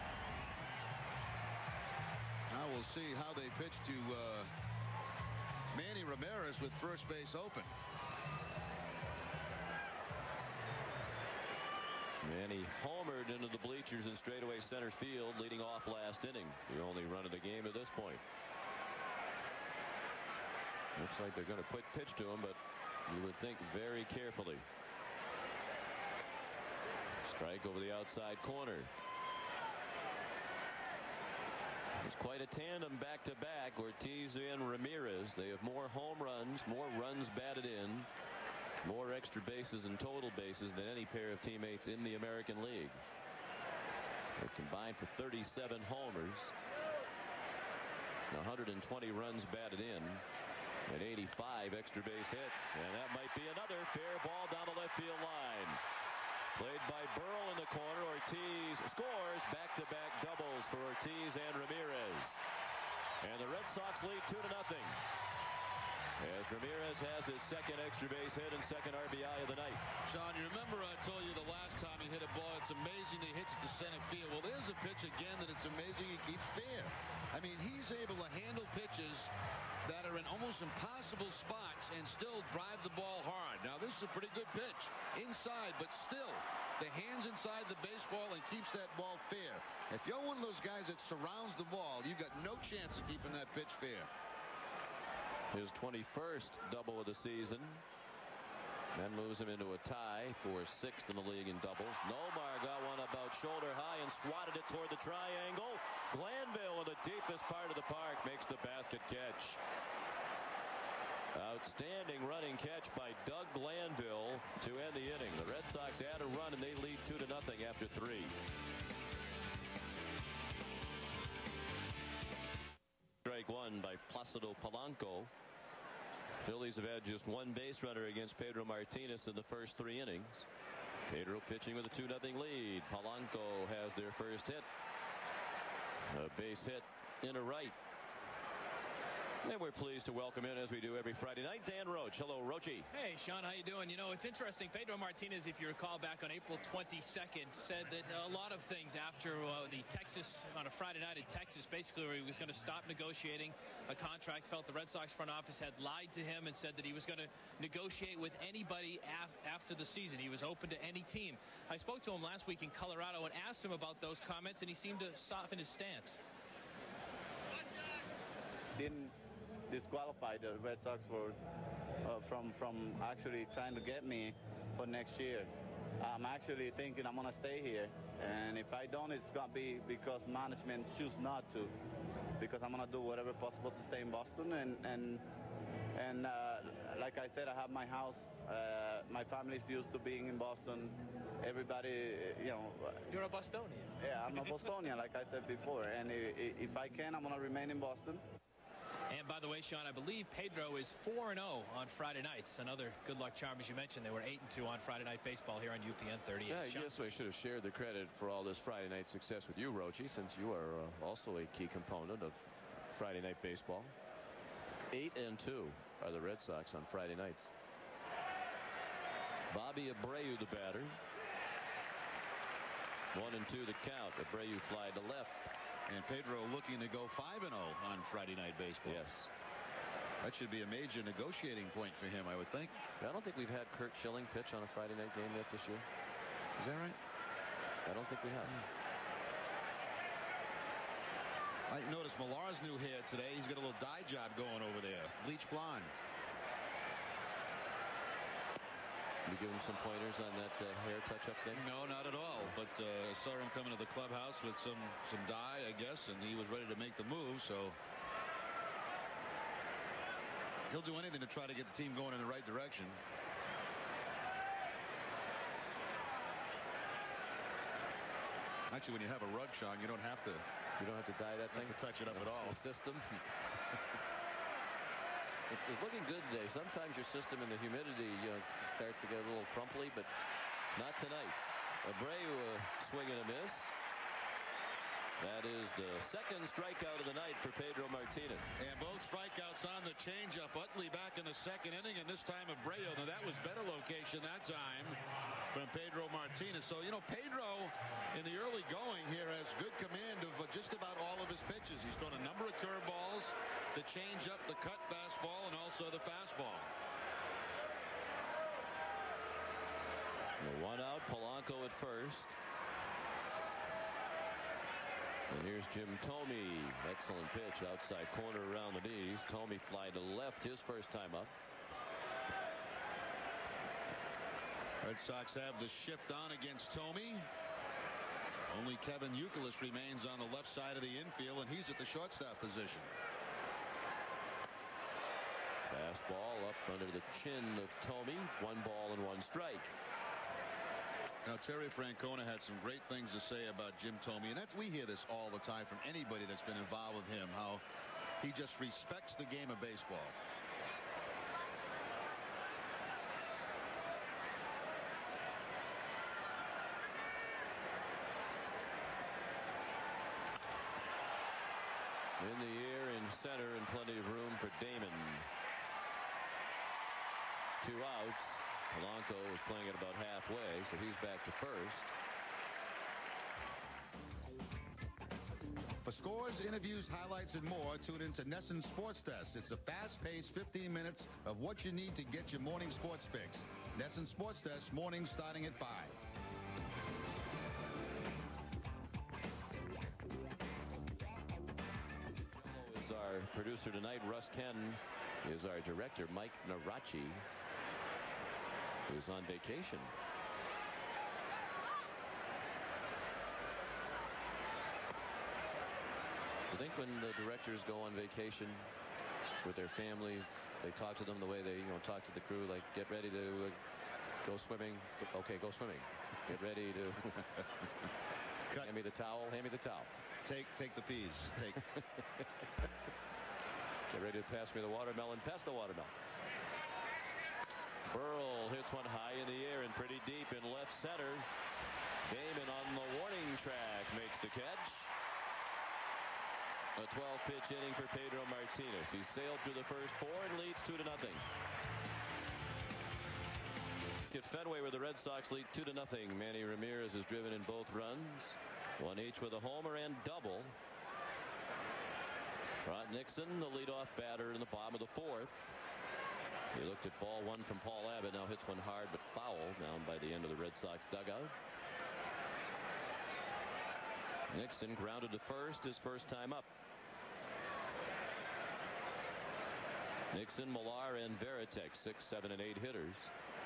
Now we'll see how they pitch to uh, Manny Ramirez with first base open. Manny homered into the bleachers in straightaway center field, leading off last inning. The only run of the game at this point. Looks like they're going to put pitch to him, but you would think very carefully. Strike over the outside corner. It's quite a tandem back-to-back. Ortiz and Ramirez. They have more home runs, more runs batted in, more extra bases and total bases than any pair of teammates in the American League. They combined for thirty-seven homers, one hundred twenty runs batted in, and eighty-five extra base hits. And that might be another fair ball down the left field line. Played by Burrell in the corner. Ortiz scores back-to-back doubles for Ortiz and Ramirez. And the Red Sox lead two to nothing. As Ramirez has his second extra base hit and second R B I of the night. Sean, you remember I told you the last time he hit a ball, it's amazing he hits it to center field. Well, there's a pitch again that it's amazing he keeps fair. I mean, he's able to handle pitches that are in almost impossible spots and still drive the ball hard. Now, this is a pretty good pitch inside, but still, the hands inside the baseball and keeps that ball fair. If you're one of those guys that surrounds the ball, you've got no chance of keeping that pitch fair. His twenty-first double of the season. That moves him into a tie for sixth in the league in doubles. Nomar got one about shoulder high and swatted it toward the triangle. Glanville in the deepest part of the park makes the basket catch. Outstanding running catch by Doug Glanville to end the inning. The Red Sox add a run and they lead two to nothing after three. Strike one by Placido Polanco. Phillies have had just one base runner against Pedro Martinez in the first three innings. Pedro pitching with a two nothing lead. Polanco has their first hit. A base hit into right. And we're pleased to welcome in, as we do every Friday night, Dan Roach. Hello, Roachy. Hey, Sean, how you doing? You know, it's interesting. Pedro Martinez, if you recall back on April twenty-second, said that a lot of things after uh, the Texas, on a Friday night in Texas, basically where he was going to stop negotiating a contract, felt the Red Sox front office had lied to him and said that he was going to negotiate with anybody af after the season. He was open to any team. I spoke to him last week in Colorado and asked him about those comments, and he seemed to soften his stance. Didn't disqualify the Red Sox for uh, from from actually trying to get me for next year. I'm actually thinking I'm gonna stay here, and if I don't, it's gonna be because management choose not to, because I'm gonna do whatever possible to stay in Boston. And and and uh, like I said, I have my house. Uh, my family's used to being in Boston. Everybody, you know. You're a Bostonian. Yeah, I'm a Bostonian, like I said before. And if, if I can, I'm gonna remain in Boston. And by the way, Sean, I believe Pedro is four and oh on Friday nights. Another good luck charm, as you mentioned. They were eight and two on Friday Night Baseball here on U P N thirty-eight. Yeah, I guess I should have shared the credit for all this Friday night success with you, Roachy, since you are uh, also a key component of Friday Night Baseball. Eight and two are the Red Sox on Friday nights. Bobby Abreu, the batter. One and two the count. Abreu fly to left. And Pedro looking to go five and oh on Friday Night Baseball. Yes. That should be a major negotiating point for him, I would think. I don't think we've had Curt Schilling pitch on a Friday night game yet this year. Is that right? I don't think we have. I noticed Millar's new hair today. He's got a little dye job going over there. Bleach blonde. You give him some pointers on that uh, hair touch-up thing? No, not at all. But uh, I saw him coming to the clubhouse with some some dye, I guess, and he was ready to make the move. So he'll do anything to try to get the team going in the right direction. Actually, when you have a rug, Sean, you don't have to. You don't have to dye that thing. To touch it up at all. The system. It's, it's looking good today. Sometimes your system in the humidity, you know, starts to get a little crumply, but not tonight. Abreu a swing and a miss. That is the second strikeout of the night for Pedro Martinez. And both strikeouts on the changeup. Utley back in the second inning, and this time Abreu. Now that was better location that time from Pedro Martinez. So, you know, Pedro in the early going here has good command of uh, just about all of his pitches. He's thrown a number of curveballs, the changeup, the cut fastball, and also the fastball. The one out, Polanco at first. And here's Jim Thome. Excellent pitch outside corner around the knees. Thome fly to left his first time up. Red Sox have the shift on against Thome. Only Kevin Youkilis remains on the left side of the infield, and he's at the shortstop position. Fastball up under the chin of Thome. One ball and one strike. Now, Terry Francona had some great things to say about Jim Thome, and that's, we hear this all the time from anybody that's been involved with him, how he just respects the game of baseball. In the air in center and plenty of room for Damon. Two outs. Polanco is playing it about halfway, so he's back to first. For scores, interviews, highlights, and more, tune into NESN Sports Desk. It's a fast-paced fifteen minutes of what you need to get your morning sports fix. NESN Sports Desk, morning starting at five. Is our producer tonight. Russ Ken is our director. Mike Narachi, who's on vacation. I think when the directors go on vacation with their families, they talk to them the way they, you know, talk to the crew, like, get ready to uh, go swimming. Okay, go swimming. Get ready to hand me the towel. Hand me the towel. Take take the peas. Take. Get ready to pass me the watermelon. Pass the watermelon. Burrell hits one high in the air and pretty deep in left center. Damon on the warning track makes the catch. A twelve pitch inning for Pedro Martinez. He sailed through the first four and leads two to nothing. At Fenway, where the Red Sox lead two to nothing. Manny Ramirez has driven in both runs. One each with a homer and double. Trot Nixon, the leadoff batter in the bottom of the fourth. He looked at ball one from Paul Abbott. Now hits one hard but foul down by the end of the Red Sox dugout. Nixon grounded to first, his first time up. Nixon, Millar, and Veritek, six, seven, and eight hitters.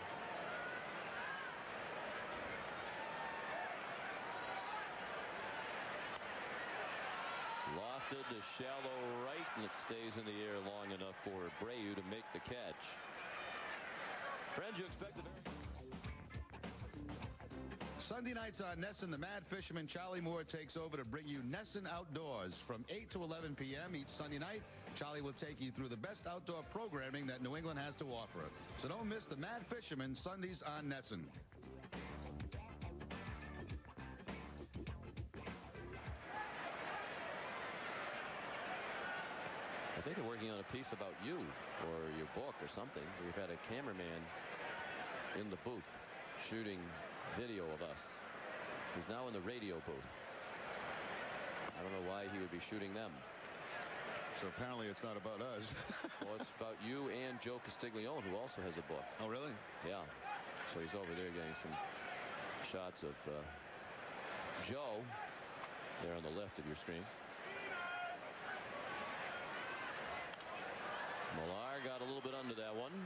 Lofted to shallow right, and it stays in the air long enough for Abreu to make the catch. Friends, you expect the Sunday nights on NESN, the Mad Fisherman Charlie Moore takes over to bring you NESN Outdoors from eight to eleven p m each Sunday night. Charlie will take you through the best outdoor programming that New England has to offer. So don't miss the Mad Fisherman Sundays on NESN. I think they're working on a piece about you or your book or something. We've had a cameraman in the booth shooting video of us. He's now in the radio booth. I don't know why he would be shooting them. So apparently it's not about us. Well, it's about you and Joe Castiglione, who also has a book. Oh, really? Yeah. So he's over there getting some shots of uh, Joe there on the left of your screen. Millar got a little bit under that one.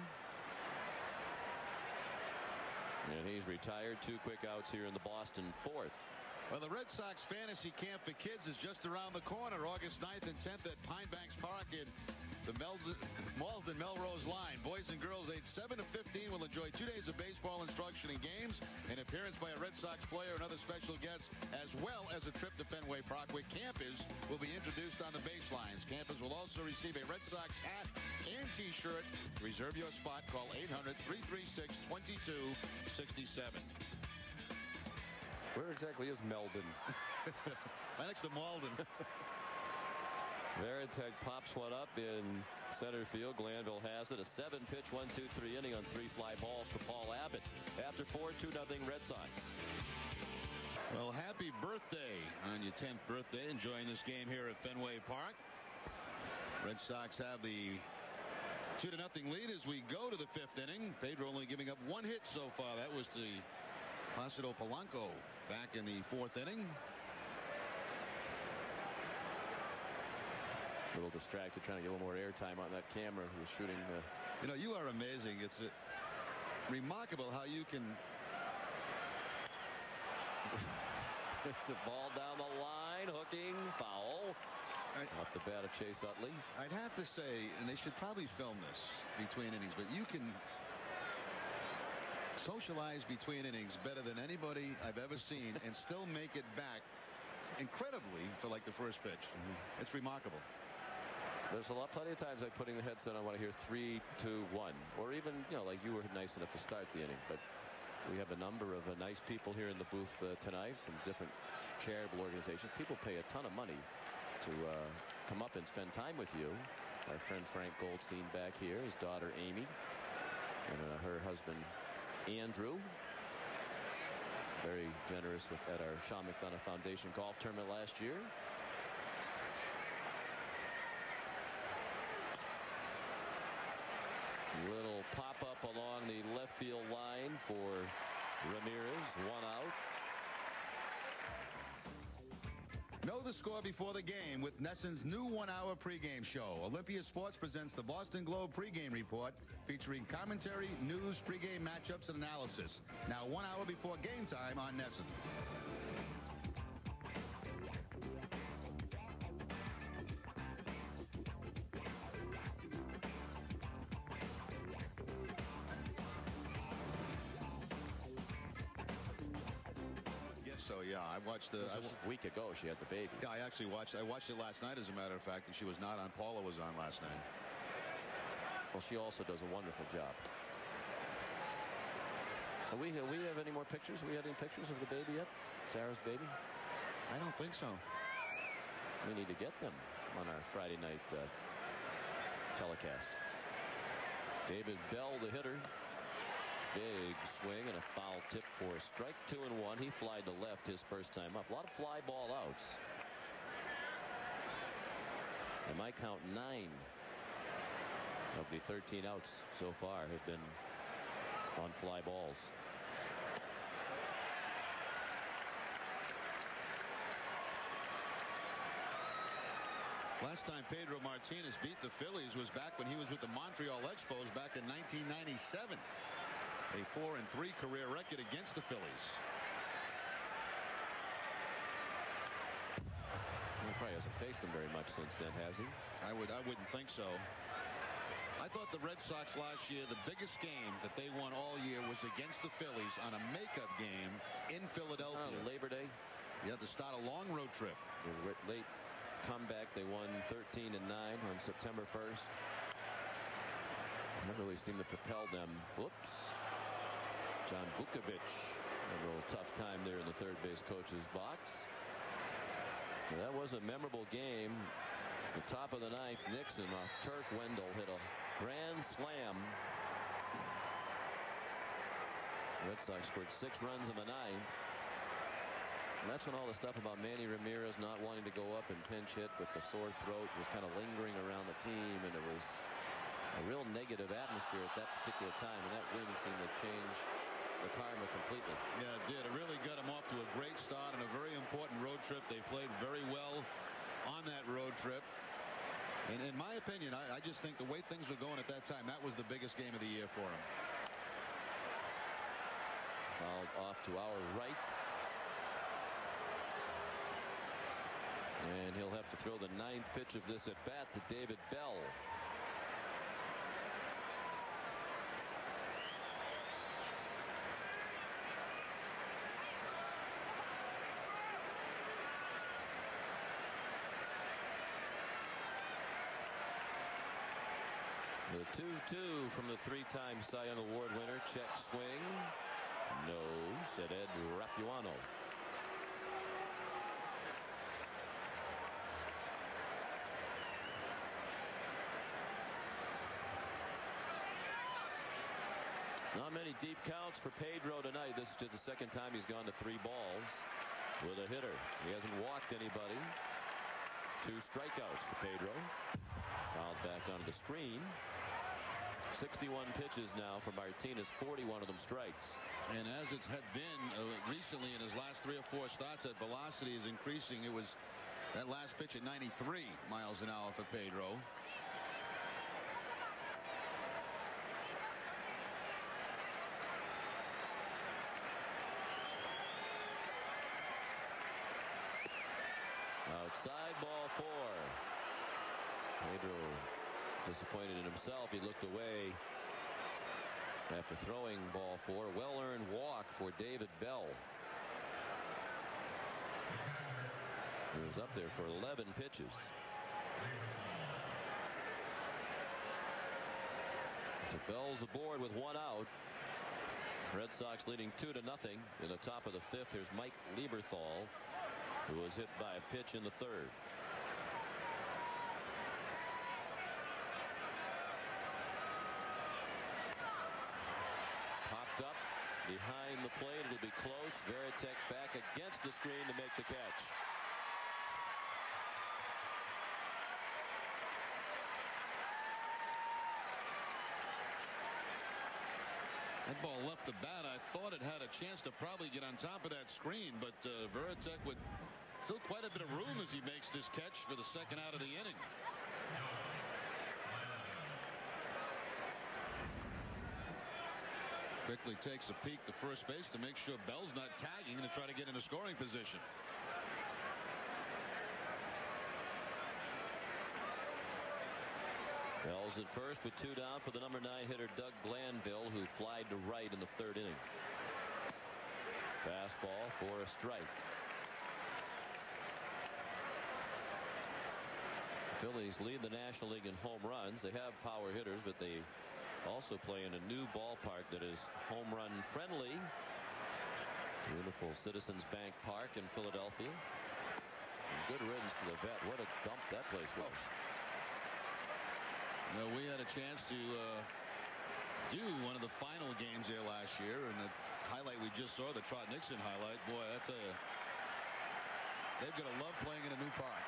And he's retired. Two quick outs here in the Boston fourth. Well, the Red Sox Fantasy Camp for Kids is just around the corner, August ninth and tenth at Pine Banks Park in the Meld- Malden Melrose line. Boys and girls aged seven to fifteen will enjoy two days of baseball instruction and games, an appearance by a Red Sox player and other special guests, as well as a trip to Fenway Park, where campers will be introduced on the baselines. Campers will also receive a Red Sox hat and T-shirt. Reserve your spot. Call eight hundred, three three six, two two six seven. Where exactly is Meldon? Right next to Malden. Veritek pops one up in center field. Glanville has it. A seven pitch one two three inning on three fly balls for Paul Abbott. After four, two nothing Red Sox. Well, happy birthday on your tenth birthday. Enjoying this game here at Fenway Park. Red Sox have the two to nothing lead as we go to the fifth inning. Pedro only giving up one hit so far. That was to Placido Polanco back in the fourth inning. A little distracted, trying to get a little more airtime on that camera who was shooting. Uh... You know, you are amazing. It's uh, remarkable how you can. It's the ball down the line, hooking, foul. I, Off the bat of Chase Utley. I'd have to say, and they should probably film this between innings, but you can socialize between innings better than anybody I've ever seen and still make it back incredibly for like the first pitch. Mm-hmm. It's remarkable. There's a lot, plenty of times I'm putting the headset on. I want to hear three, two, one, or even, you know, like you were nice enough to start the inning. But we have a number of uh, nice people here in the booth uh, tonight from different charitable organizations. People pay a ton of money to uh, come up and spend time with you. Our friend Frank Goldstein back here, his daughter Amy, and uh, her husband Andrew. Very generous with, at our Sean McDonough Foundation golf tournament last year. Little pop-up along the left field line for Ramirez. One out. Know the score before the game with Nesson's new one-hour pregame show. Olympia Sports presents the Boston Globe pregame report featuring commentary, news, pregame matchups, and analysis. Now one hour before game time on Nesson. So yeah, I watched the I, a week ago. She had the baby. Yeah, I actually watched. I watched it last night, as a matter of fact, and she was not on. Paula was on last night. Well, she also does a wonderful job. Are we we have any more pictures? Have we had any pictures of the baby yet? Sarah's baby? I don't think so. We need to get them on our Friday night uh, telecast. David Bell, the hitter. Big swing and a foul tip for strike two and one. He flied to left his first time up. A lot of fly ball outs. They might count nine of the thirteen outs so far have been on fly balls. Last time Pedro Martinez beat the Phillies was back when he was with the Montreal Expos back in nineteen ninety-seven. A four and three career record against the Phillies. He probably hasn't faced them very much since then, has he? I would I wouldn't think so. I thought the Red Sox last year, the biggest game that they won all year was against the Phillies on a makeup game in Philadelphia. Oh, Labor Day. Yeah, to start a long road trip. The late comeback, they won thirteen and nine on September first. Never really seemed to propel them. Whoops. John Vukovic had a little tough time there in the third base coach's box. Well, that was a memorable game. The top of the ninth, Nixon off Turk Wendell hit a grand slam. Red Sox scored six runs in the ninth. And that's when all the stuff about Manny Ramirez not wanting to go up and pinch hit with the sore throat was kind of lingering around the team, and it was a real negative atmosphere at that particular time, and that win seemed to change the karma completely. Yeah, it did. It really got them off to a great start and a very important road trip. They played very well on that road trip. And in my opinion, I, I just think the way things were going at that time, that was the biggest game of the year for them. Fouled off to our right. And he'll have to throw the ninth pitch of this at bat to David Bell. The two two from the three-time Cy Young Award winner. Check swing. No, said Ed Rapuano. Not many deep counts for Pedro tonight. This is the second time he's gone to three balls with a hitter. He hasn't walked anybody. Two strikeouts for Pedro. Fouled back onto the screen. sixty-one pitches now for Martinez. forty-one of them strikes. And as it had been uh, recently in his last three or four starts, that velocity is increasing. It was that last pitch at ninety-three miles an hour for Pedro. Outside, ball four. Pedro disappointed in himself. He looked away after throwing ball four. Well-earned walk for David Bell. He was up there for eleven pitches. So Bell's aboard with one out. Red Sox leading two to nothing in the top of the fifth. There's Mike Lieberthal, who was hit by a pitch in the third. Popped up behind the plate. It'll be close. Varitek back against the screen to make the catch. That ball left the bat. I thought it had a chance to probably get on top of that screen, but uh, Varitek with still quite a bit of room as he makes this catch for the second out of the inning. Quickly takes a peek to first base to make sure Bell's not tagging to try to get into scoring position. Bell's at first with two down for the number nine hitter Doug Glanville, who flied to right in the third inning. Fastball for a strike. The Phillies lead the National League in home runs. They have power hitters, but they also play in a new ballpark that is home run friendly. Beautiful Citizens Bank Park in Philadelphia. And good riddance to the vet. What a dump that place was. No, we had a chance to uh, do one of the final games there last year, and the highlight we just saw, the Trot Nixon highlight. Boy, that's a they've got to love playing in a new park.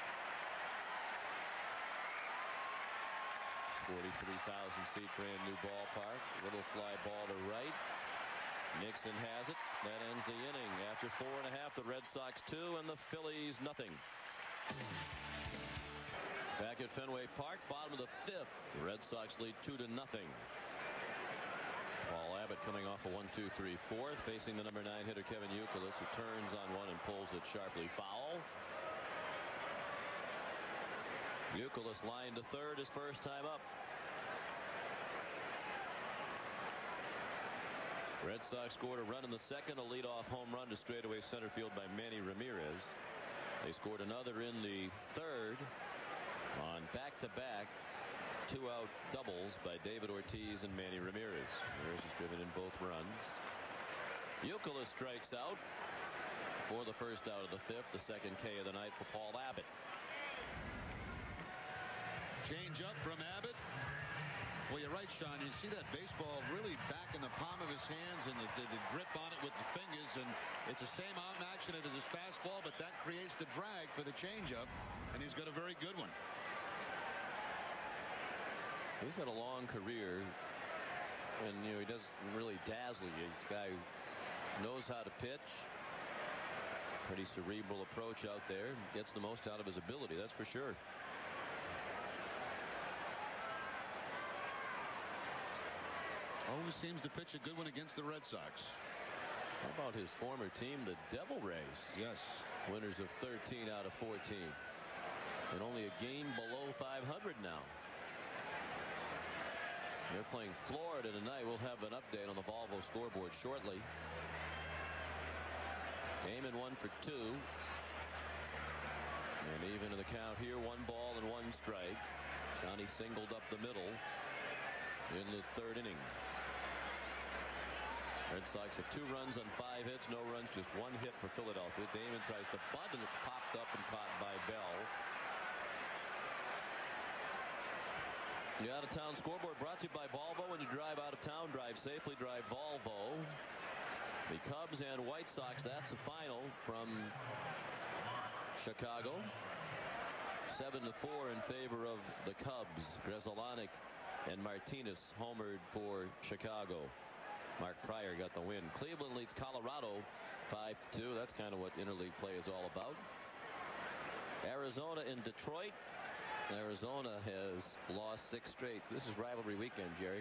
forty-three thousand seat brand new ballpark. Little fly ball to right. Nixon has it. That ends the inning. After four and a half, the Red Sox two and the Phillies nothing. Back at Fenway Park, bottom of the fifth. The Red Sox lead two to nothing. Paul Abbott coming off a one two three fourth, facing the number nine hitter Kevin Youkilis, who turns on one and pulls it sharply foul. Youkilis lined to third his first time up. Red Sox scored a run in the second, a leadoff home run to straightaway center field by Manny Ramirez. They scored another in the third on back-to-back two-out doubles by David Ortiz and Manny Ramirez. Ramirez is driven in both runs. Youkilis strikes out for the first out of the fifth, the second K of the night for Paul Abbott. Change up from Abbott. Well, you're right, Sean. You see that baseball really back in the palm of his hands and the, the, the grip on it with the fingers, and it's the same arm action as his fastball, but that creates the drag for the changeup, and he's got a very good one. He's had a long career, and you know he doesn't really dazzle you. He's a guy who knows how to pitch. Pretty cerebral approach out there. Gets the most out of his ability, that's for sure. Always seems to pitch a good one against the Red Sox. How about his former team, the Devil Rays? Yes. Winners of thirteen out of fourteen. And only a game below five hundred now. They're playing Florida tonight. We'll have an update on the Volvo scoreboard shortly. Damon one for two. And even in the count here, one ball and one strike. Johnny singled up the middle in the third inning. Red Sox have two runs on five hits, no runs, just one hit for Philadelphia. Damon tries to bunt, and it's popped up and caught by Bell. The out-of-town scoreboard brought to you by Volvo. When you drive out of town, drive safely, drive Volvo. The Cubs and White Sox, that's the final from Chicago. Seven to four in favor of the Cubs. Grzelcyk and Martinez homered for Chicago. Mark Pryor got the win. Cleveland leads Colorado five to two. That's kind of what interleague play is all about. Arizona and Detroit. Arizona has lost six straight. This is rivalry weekend, Jerry.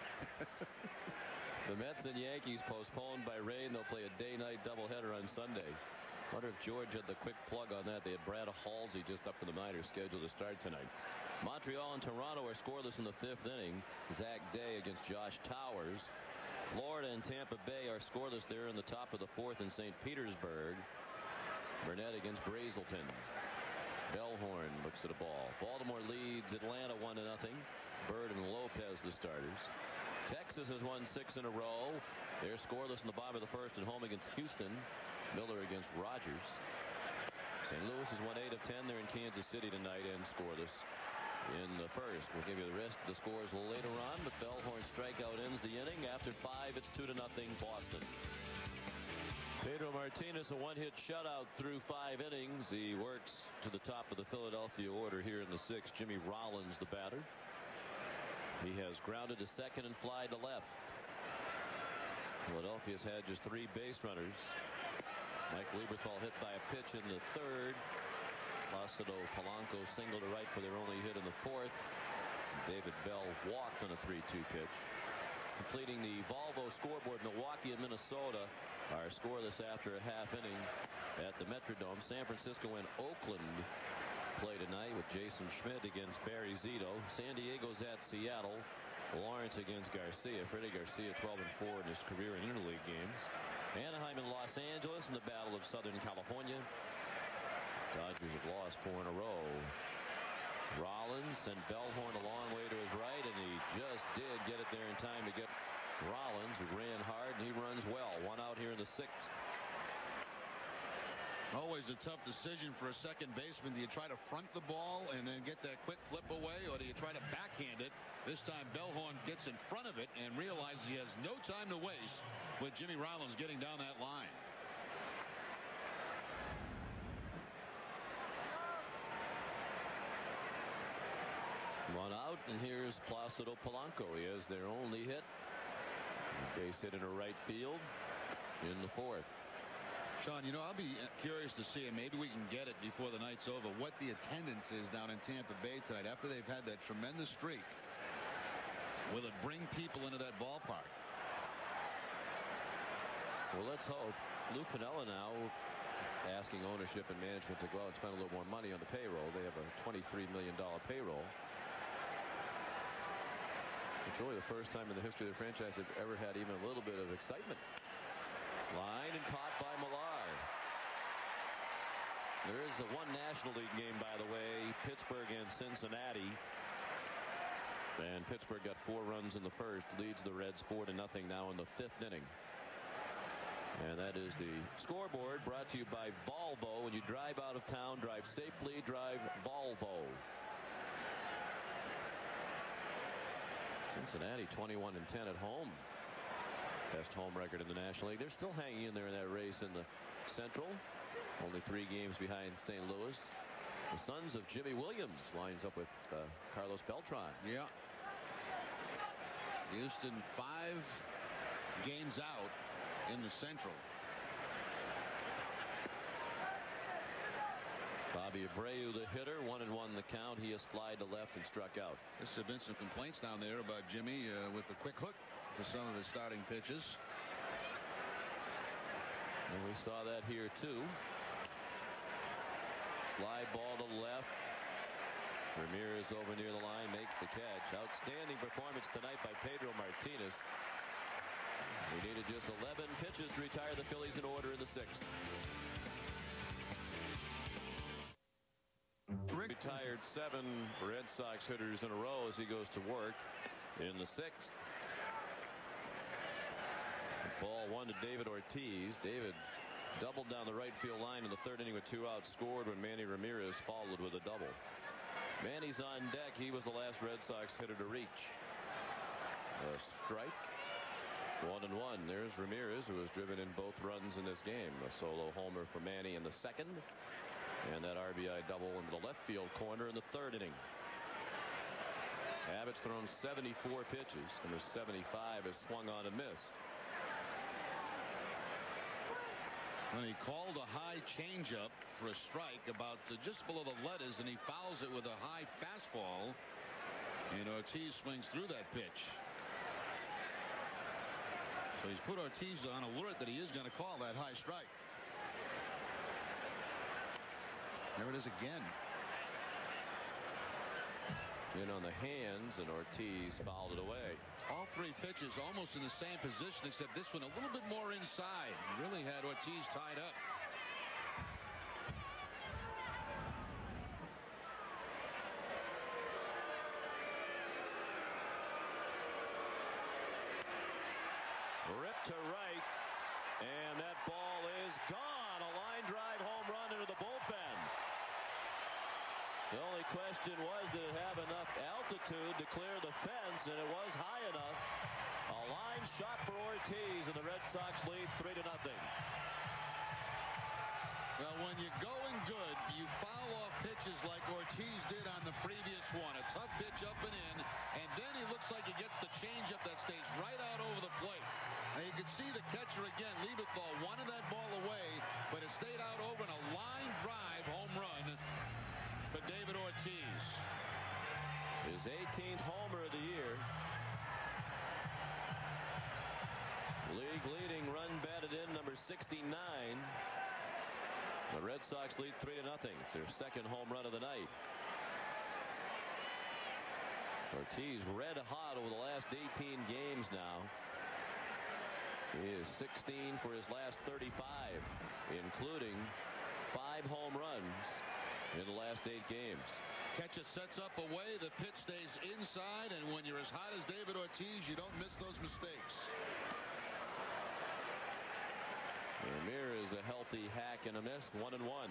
The Mets and Yankees postponed by rain. They'll play a day-night doubleheader on Sunday. Wonder if George had the quick plug on that. They had Brad Halsey just up in the minors scheduled to start tonight. Montreal and Toronto are scoreless in the fifth inning. Zach Day against Josh Towers. Florida and Tampa Bay are scoreless there in the top of the fourth in Saint Petersburg. Burnett against Brazelton. Bellhorn looks at a ball. Baltimore leads Atlanta one to nothing. Bird and Lopez the starters. Texas has won six in a row. They're scoreless in the bottom of the first at home against Houston. Miller against Rogers. Saint Louis has won eight of ten. They're in Kansas City tonight and scoreless in the first. We'll give you the rest of the scores later on, but Bellhorn strikeout ends the inning. After five, it's two to nothing Boston. Pedro Martinez, a one-hit shutout through five innings. He works to the top of the Philadelphia order here in the sixth. Jimmy Rollins, the batter. He has grounded to second and fly to left. Philadelphia's had just three base runners. Mike Lieberthal hit by a pitch in the third. Placido Polanco single to right for their only hit in the fourth. David Bell walked on a three two pitch. Completing the Volvo scoreboard, Milwaukee and Minnesota are scoreless after a half inning at the Metrodome. San Francisco and Oakland play tonight with Jason Schmidt against Barry Zito. San Diego's at Seattle. Lawrence against Garcia. Freddie Garcia twelve and four in his career in interleague games. Anaheim and Los Angeles in the Battle of Southern California. Dodgers have lost four in a row. Rollins and Bellhorn a long way to his right, and he just did get it there in time to get Rollins, who ran hard, and he runs well. One out here in the sixth. Always a tough decision for a second baseman. Do you try to front the ball and then get that quick flip away, or do you try to backhand it? This time Bellhorn gets in front of it and realizes he has no time to waste with Jimmy Rollins getting down that line. One out, and here's Placido Polanco. He has their only hit. Base hit into right field in the fourth. Sean, you know, I'll be curious to see, and maybe we can get it before the night's over, what the attendance is down in Tampa Bay tonight after they've had that tremendous streak. Will it bring people into that ballpark? Well, let's hope. Lou Piniella now asking ownership and management to go out and spend a little more money on the payroll. They have a twenty-three million dollar payroll. It's really the first time in the history of the franchise they've ever had even a little bit of excitement. Line and caught by Millar. There is a one National League game, by the way, Pittsburgh and Cincinnati. And Pittsburgh got four runs in the first, leads the Reds four to nothing now in the fifth inning. And that is the scoreboard brought to you by Volvo. When you drive out of town, drive safely, drive Volvo. Cincinnati twenty-one and ten at home. Best home record in the National League. They're still hanging in there in that race in the Central. Only three games behind Saint Louis. The sons of Jimmy Williams lines up with uh, Carlos Beltran. Yeah. Houston five games out in the Central. Bobby Abreu, the hitter, one and one the count. He has flied to left and struck out. There's been some complaints down there about Jimmy uh, with the quick hook for some of his starting pitches. And we saw that here too. Fly ball to left. Ramirez over near the line makes the catch. Outstanding performance tonight by Pedro Martinez. He needed just eleven pitches to retire the Phillies in order in the sixth. Retired seven Red Sox hitters in a row as he goes to work in the sixth. Ball one to David Ortiz. David doubled down the right field line in the third inning with two outs, scored when Manny Ramirez followed with a double. Manny's on deck. He was the last Red Sox hitter to reach. A strike. One and one. There's Ramirez, who has driven in both runs in this game. A solo homer for Manny in the second, and that R B I double into the left field corner in the third inning. Abbott's thrown seventy-four pitches, and the seventy-five is swung on and missed. And he called a high changeup for a strike about uh, just below the letters, and he fouls it with a high fastball, and Ortiz swings through that pitch. So he's put Ortiz on alert that he is going to call that high strike. There it is again. In on the hands, and Ortiz fouled it away. All three pitches almost in the same position, except this one a little bit more inside. Really had Ortiz tied up. Ripped to right, and that ball is gone. A line drive home run into the bullpen. The only question was, did it have enough altitude to clear the fence, and it was high enough. A line shot for Ortiz, and the Red Sox lead three to nothing. Well, when you're going good, you foul off pitches like Ortiz did on the previous one. A tough pitch up and in, and then he looks like he gets the changeup that stays right out over the plate. Now you can see the catcher again, Lieberthal wanted that ball away, but it stayed out over in a line drive home run for David Ortiz. His eighteenth homer of the year. League leading run batted in, number sixty-nine. The Red Sox lead three to nothing. It's their second home run of the night. Ortiz red hot over the last eighteen games now. He is sixteen for his last thirty-five, including five home runs in the last eight games. Catcher sets up away, the pitch stays inside, and when you're as hot as David Ortiz, you don't miss those mistakes. Ramirez a healthy hack and a miss, one and one.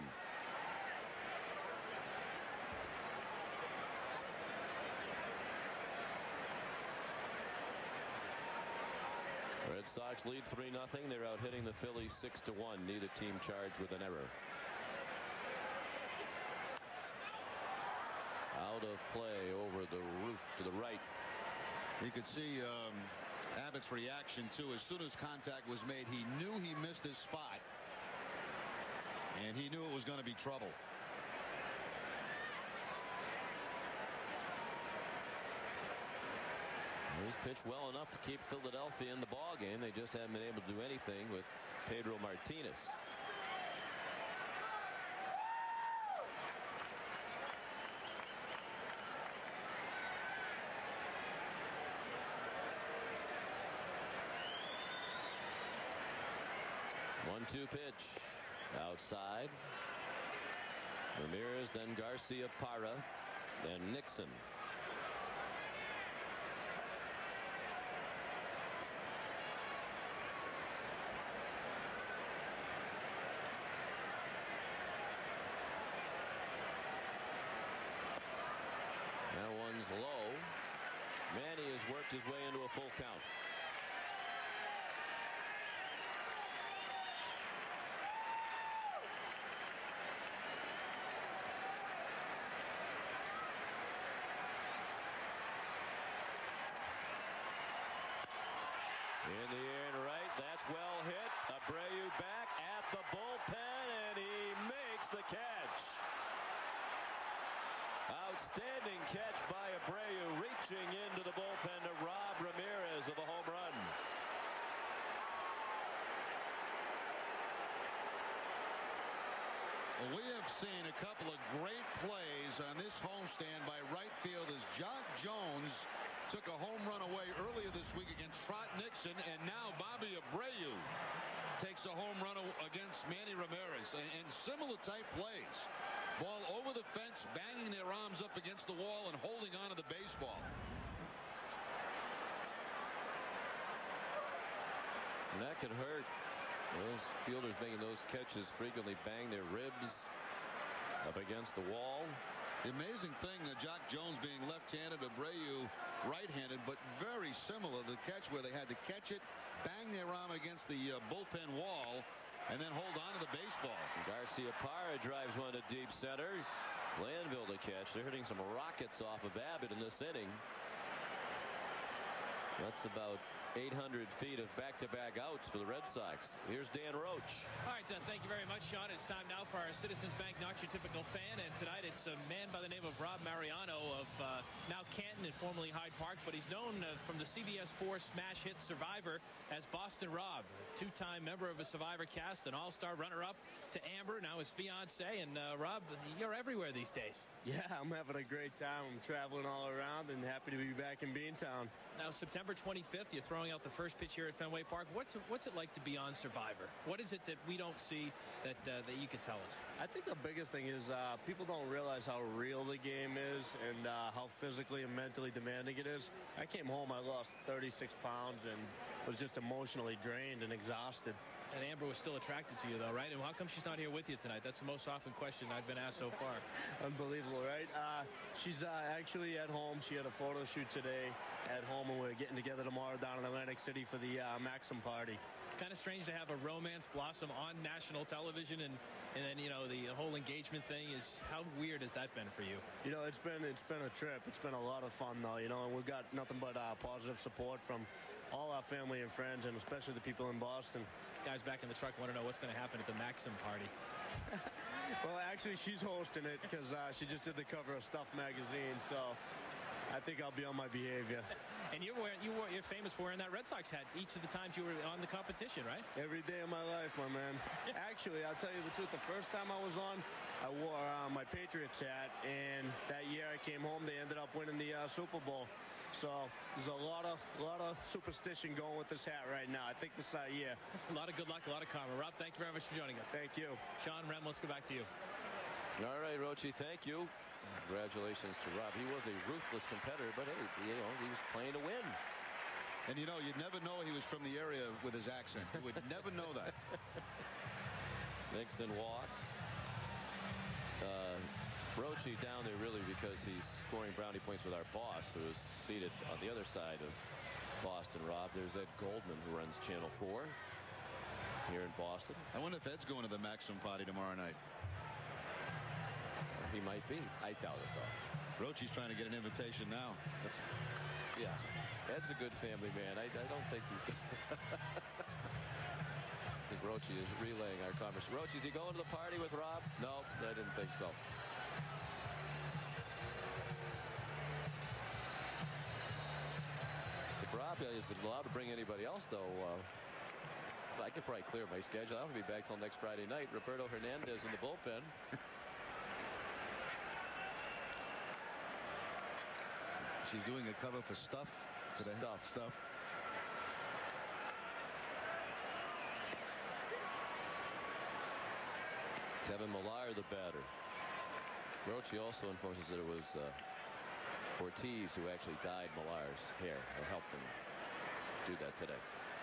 Red Sox lead three nothing. They're out hitting the Phillies six to one. Neither team charged with an error. Out of play over the roof to the right. You could see um, Abbott's reaction too. As soon as contact was made, he knew he missed his spot, and he knew it was going to be trouble. He's pitched well enough to keep Philadelphia in the ball game. They just haven't been able to do anything with Pedro Martinez. one two pitch outside. Ramirez, then Garcia, Parra, then Nixon. That one's low. Manny has worked his way into a full count. In the air and right, that's well hit. Abreu back at the bullpen, and he makes the catch. Outstanding catch by Abreu, reaching into the bullpen to rob Ramirez of a home run. Well, we have seen a couple of great plays on this homestand by right fielders. Jock Jones took a home run away earlier this week against Trot Nixon, and now Bobby Abreu takes a home run against Manny Ramirez. And, and similar type plays. Ball over the fence, banging their arms up against the wall and holding on to the baseball. And that could hurt. Those fielders making those catches frequently bang their ribs up against the wall. The amazing thing, uh, Jock Jones being left-handed, Abreu right-handed, but very similar. The catch where they had to catch it, bang their arm against the uh, bullpen wall, and then hold on to the baseball. Garcia Parra drives one to deep center. Glanville to catch. They're hitting some rockets off of Abbott in this inning. That's about eight hundred feet of back-to-back outs for the Red Sox. Here's Dan Roach. All right, uh, thank you very much, Sean. It's time now for our Citizens Bank Not Your Typical Fan, and tonight it's a man by the name of Rob Mariano of uh, now Canton and formerly Hyde Park, but he's known uh, from the C B S four smash hit Survivor as Boston Rob, two-time member of a Survivor cast, an all-star runner-up to Amber, now his fiance. And uh, Rob, you're everywhere these days. Yeah, I'm having a great time. I'm traveling all around and happy to be back in Beantown. Now, September twenty-fifth, you're throwing out the first pitch here at Fenway Park. What's it, what's it like to be on Survivor? What is it that we don't see that uh, that you could tell us? I think the biggest thing is uh, people don't realize how real the game is and uh, how physically and mentally demanding it is. I came home, I lost thirty-six pounds and was just emotionally drained and exhausted. And Amber was still attracted to you, though, right? And how come she's not here with you tonight? That's the most often question I've been asked so far. Unbelievable, right? Uh, she's uh, actually at home. She had a photo shoot today at home, and we're getting together tomorrow down in Atlantic City for the uh, Maxim party. Kind of strange to have a romance blossom on national television, and and then, you know, the whole engagement thing is, how weird has that been for you? You know, it's been it's been a trip. It's been a lot of fun, though, you know, and we've got nothing but uh, positive support from all our family and friends, and especially the people in Boston. Guys back in the truck want to know what's going to happen at the Maxim party. Well, actually, she's hosting it because uh, she just did the cover of Stuff magazine, so I think I'll be on my behavior. And you're wearing, you were, you're famous for wearing that Red Sox hat each of the times you were on the competition, right? Every day of my life, my man. Actually, I'll tell you the truth. The first time I was on, I wore uh, my Patriots hat, and that year I came home, they ended up winning the uh, Super Bowl. So there's a lot of a lot of superstition going with this hat right now. I think this uh, year. A lot of good luck, a lot of karma. Rob, thank you very much for joining us. Thank you. Sean, Rem, let's go back to you. All right, Rochi, thank you. Congratulations to Rob. He was a ruthless competitor, but hey, you know, he was playing to win. And you know, you'd never know he was from the area with his accent. You would never know that. Nixon walks. Uh, Rochi down there really because he's scoring brownie points with our boss, who is seated on the other side of Boston. Rob, there's Ed Goldman, who runs Channel four here in Boston. I wonder if Ed's going to the Maxim party tomorrow night. He might be. I doubt it, though. Rochi's trying to get an invitation now. That's, yeah, Ed's a good family man. I, I don't think he's going to... I think Rochi is relaying our conversation. Rochi, is he going to the party with Rob? No, I didn't think so. If Rob is allowed to bring anybody else, though, uh, I could probably clear my schedule. I won't be back till next Friday night. Roberto Hernandez in the bullpen. She's doing a cover for Stuff today. Stuff. Stuff. Kevin Millar, the batter. Rochi also informs us that it was uh, Ortiz who actually dyed Millar's hair, or helped him do that today.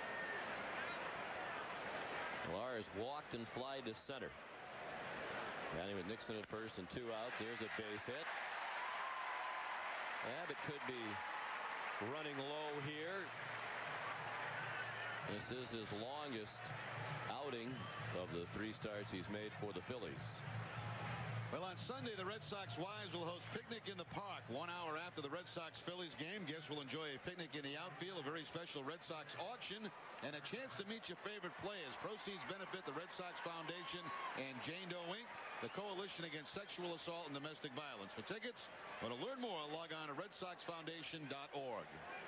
Millar has walked and flied to center. Manning with Nixon at first and two outs. Here's a base hit. Abbott could be running low here. This is his longest outing of the three starts he's made for the Phillies. Well, on Sunday, the Red Sox wives will host Picnic in the Park. One hour after the Red Sox-Phillies game, guests will enjoy a picnic in the outfield, a very special Red Sox auction, and a chance to meet your favorite players. Proceeds benefit the Red Sox Foundation and Jane Doe, Incorporated, the Coalition Against Sexual Assault and Domestic Violence. For tickets, or to learn more, log on to red sox foundation dot org.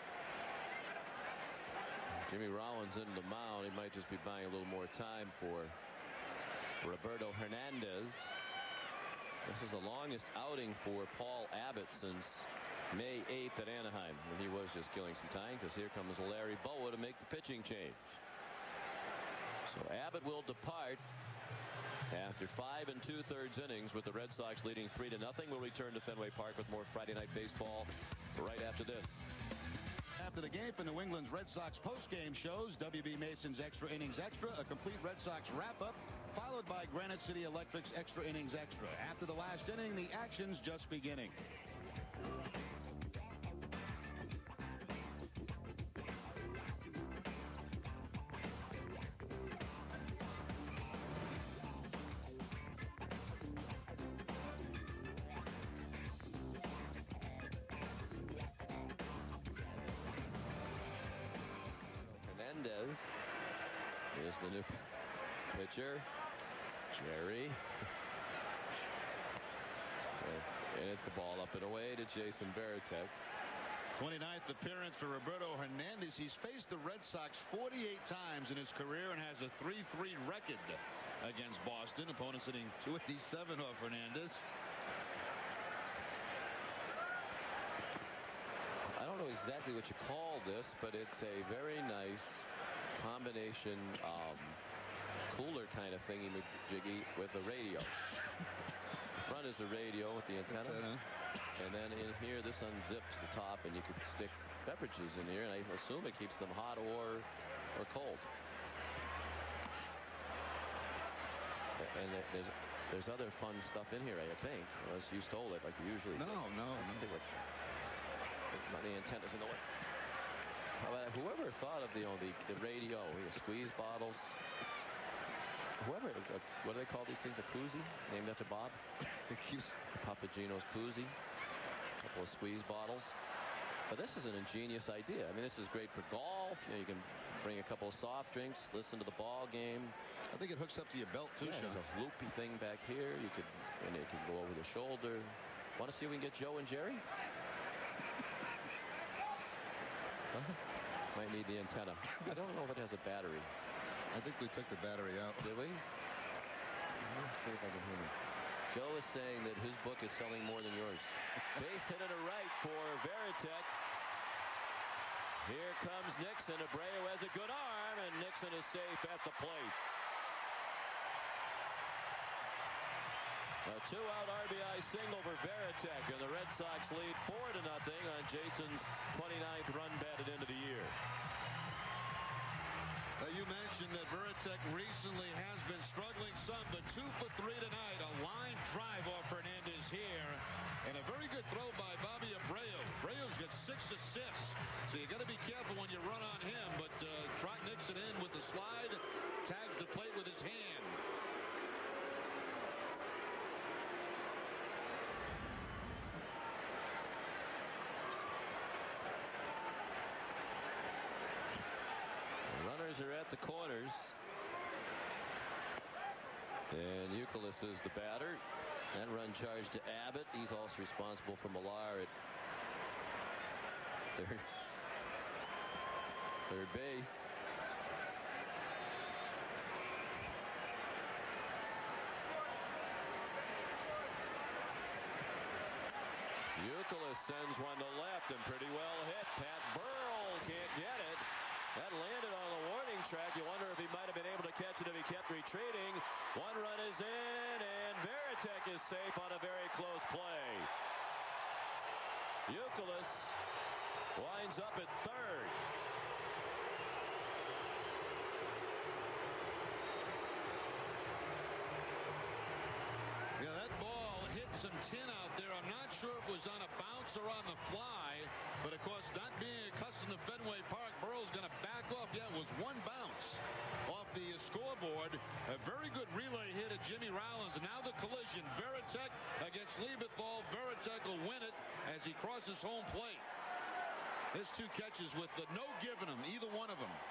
Jimmy Rollins into the mound. He might just be buying a little more time for Roberto Hernandez. This is the longest outing for Paul Abbott since May eighth at Anaheim, when he was just killing some time, because here comes Larry Bowa to make the pitching change. So Abbott will depart after five and two-thirds innings with the Red Sox leading three to nothing. We'll return to Fenway Park with more Friday Night Baseball right after this. After the game for New England's Red Sox postgame shows, W B Mason's Extra Innings Extra, a complete Red Sox wrap-up, followed by Granite City Electric's Extra Innings Extra. After the last inning, the action's just beginning. Martinez is the new pitcher, Jerry. And it's a ball up and away to Jason Varitek. twenty-ninth appearance for Roberto Hernandez. He's faced the Red Sox forty-eight times in his career and has a three three record against Boston. Opponents hitting two eighty-seven off Hernandez. I don't know exactly what you call this, but it's a very nice combination um, cooler kind of thingy-majiggy with a radio. The front is a radio with the antenna. antenna. And then in here, this unzips the top, and you could stick beverages in here, and I assume it keeps them hot or or cold. And there's there's other fun stuff in here, I think, unless you stole it like you usually do. No, no. Let's see what. Not the antennas in the way. But whoever thought of the, you know, the the radio, the squeeze bottles. Whoever, uh, what do they call these things? A koozie, named after Bob. Papagino's koozie. A couple of squeeze bottles. But this is an ingenious idea. I mean, this is great for golf. You know, you can bring a couple of soft drinks, listen to the ball game. I think it hooks up to your belt too. Yeah, there's a loopy thing back here. You could, and it can go over the shoulder. Want to see if we can get Joe and Jerry? Might need the antenna. I don't know if it has a battery. I think we took the battery out. Did we? Let's see if I can hear him. Joe is saying that his book is selling more than yours. Base hit to the right for Varitek. Here comes Nixon. Abreu has a good arm, and Nixon is safe at the plate. A two-out R B I single for Varitek, and the Red Sox lead four to nothing on Jason's twenty-ninth run batted into the year. Uh, you mentioned that Varitek recently has been struggling some, but two for three tonight. A line drive off Hernandez here, and a very good throw by Bobby Abreu. Abreu's got six assists, so you got to be careful when you run on him. But uh, Trot Nixon in with the slide, tags the plate with his hand. Are at the corners, and Youkilis is the batter. That run charged to Abbott. He's also responsible for Millar at third third base. Youkilis sends one to left, and pretty well hit. Pat Burrell can't get it. That landed on the warning track. You wonder if he might have been able to catch it if he kept retreating. One run is in, and Varitek is safe on a very close play. Youkilis winds up at third. Yeah, that ball hit some tin out there. I'm not sure if it was on a bounce or on the fly, but of course, not being accustomed to Fenway Park, Burrow's going to back off. Yeah, it was one bounce off the scoreboard. A very good relay hit at Jimmy Rollins, and now the collision. Varitek against Lieberthal. Varitek will win it as he crosses home plate. There's two catches with the no giving him, either one of them.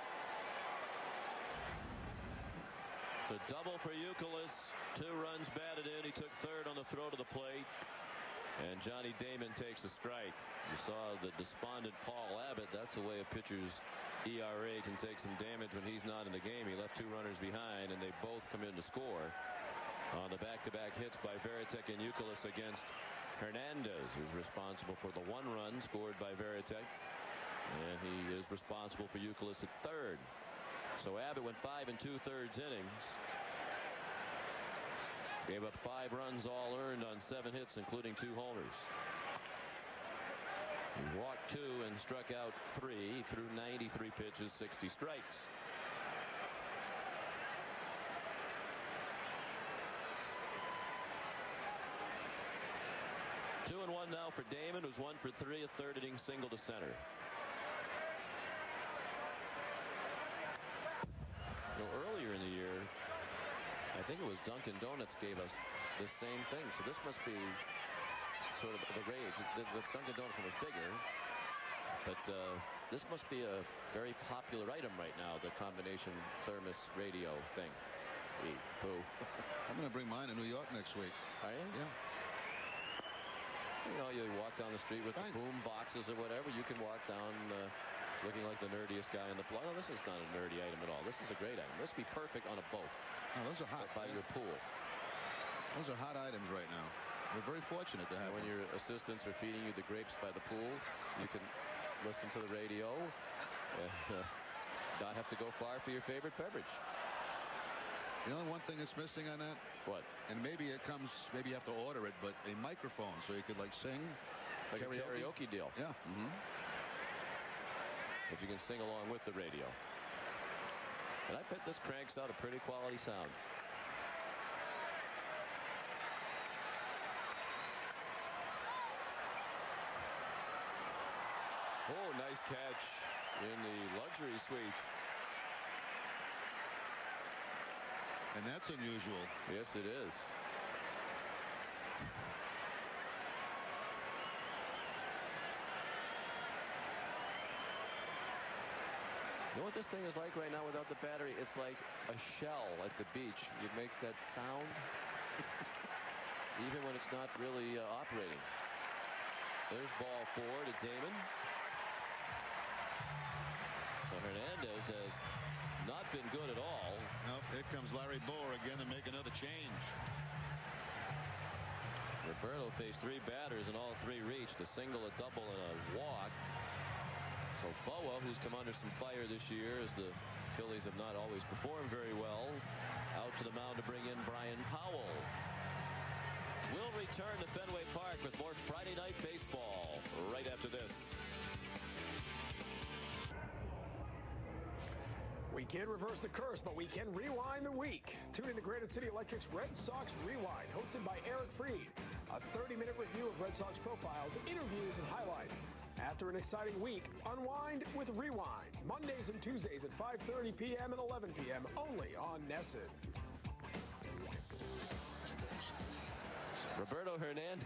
It's a double for Youkilis. Two runs batted in. He took third on the throw to the plate. And Johnny Damon takes a strike. You saw the despondent Paul Abbott. That's the way a pitcher's E R A can take some damage when he's not in the game. He left two runners behind, and they both come in to score on the back-to-back hits by Varitek and Youkilis against Hernandez, who's responsible for the one run scored by Varitek. And he is responsible for Youkilis at third. So Abbott went five and two-thirds innings. Gave up five runs all earned on seven hits, including two homers. He walked two and struck out three through ninety-three pitches, sixty strikes. Two and one now for Damon, who's one for three, a third inning single to center. You know, earlier in the year, I think it was Dunkin' Donuts gave us the same thing. So this must be sort of the rage. The, the Dunkin' Donuts one was bigger, but uh, this must be a very popular item right now, the combination thermos radio thing. Eat, poo. I'm going to bring mine to New York next week. Are you? Yeah. You know, you walk down the street with Fine. the boom boxes or whatever. You can walk down uh, looking like the nerdiest guy in the block. No, this is not a nerdy item at all. This is a great item. This would be perfect on a boat. Oh, those are hot. By man. your pool. Those are hot items right now. We're very fortunate to have When them. your assistants are feeding you the grapes by the pool, you can listen to the radio and uh, not have to go far for your favorite beverage. The only one thing that's missing on that, what? And maybe it comes, maybe you have to order it, but a microphone so you could like sing. Like karaoke. a karaoke deal. Yeah. Mm-hmm. But you can sing along with the radio. And I bet this cranks out a pretty quality sound. Oh, nice catch in the luxury suites. And that's unusual. Yes, it is. You know what this thing is like right now without the battery? It's like a shell at the beach. It makes that sound even when it's not really uh, operating. There's ball four to Damon. So Hernandez has not been good at all. Nope, here comes Larry Bohr again to make another change. Roberto faced three batters and all three reached a single, a double, and a walk. So Boa, who's come under some fire this year as the Phillies have not always performed very well, out to the mound to bring in Brian Powell. We'll return to Fenway Park with more Friday Night Baseball right after this. We can't reverse the curse, but we can rewind the week. Tune in to Granite City Electric's Red Sox Rewind, hosted by Eric Freed. A thirty-minute review of Red Sox profiles, interviews, and highlights. After an exciting week, unwind with Rewind. Mondays and Tuesdays at five thirty p m and eleven p m only on Nesson. Roberto Hernandez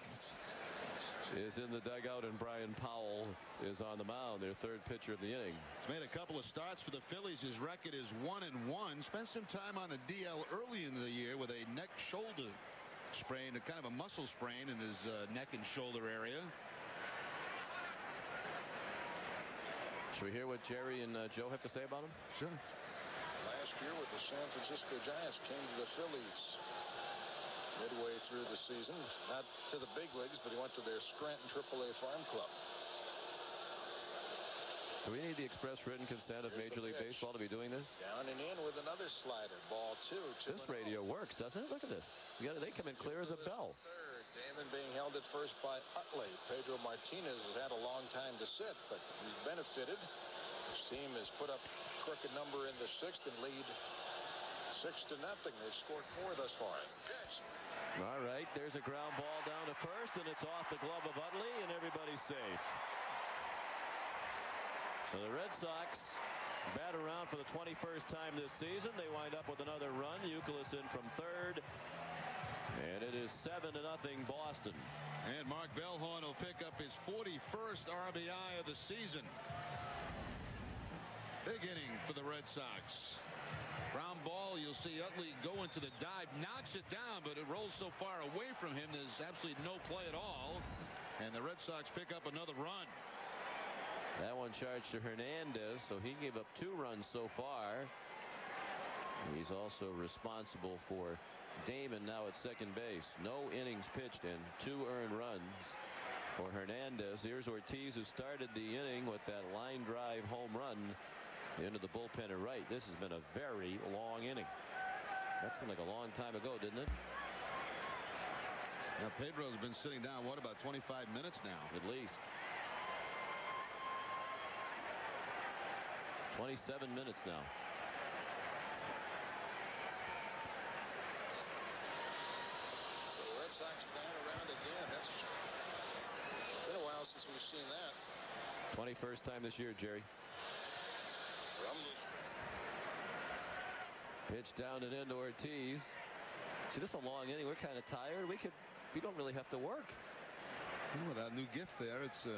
is in the dugout, and Brian Powell is on the mound, their third pitcher of the inning. He's made a couple of starts for the Phillies. His record is one and one. Spent some time on the D L early in the year with a neck shoulder sprain, a kind of a muscle sprain in his uh, neck and shoulder area. Should we hear what Jerry and uh, Joe have to say about him? Sure. Last year with the San Francisco Giants, came to the Phillies midway through the season. Not to the big leagues, but he went to their Scranton triple A farm club. Do we need the express written consent of Here's Major League pitch. Baseball to be doing this? Down and in with another slider. Ball two. two This radio oh. works, doesn't it? Look at this. You got, they come in clear as a bell. Third. Damon being held at first by Utley. Pedro Martinez has had a long time to sit, but he's benefited. His team has put up crooked number in the sixth and lead six to nothing. They've scored four thus far. Pitch. All right, there's a ground ball down to first, and it's off the glove of Utley, and everybody's safe. So the Red Sox bat around for the twenty-first time this season. They wind up with another run. Youkilis in from third, and it is seven to nothing Boston. And Mark Bellhorn will pick up his forty-first R B I of the season. Big inning for the Red Sox. Ground ball, you'll see Utley go into the dive, knocks it down, but it rolls so far away from him, there's absolutely no play at all. And the Red Sox pick up another run. That one charged to Hernandez, so he gave up two runs so far. He's also responsible for Damon now at second base. No innings pitched and two earned runs for Hernandez. Here's Ortiz, who started the inning with that line drive home run into the bullpen at right. This has been a very long inning. That seemed like a long time ago, didn't it? Now Pedro's been sitting down, what, about twenty-five minutes now? At least. twenty-seven minutes now. The Red Sox bat around again. That's been a while since we've seen that. twenty-first time this year, Jerry. Pitch down and into Ortiz. See, this is a long inning. We're kind of tired. We could, we don't really have to work. With that new gift there, it's uh...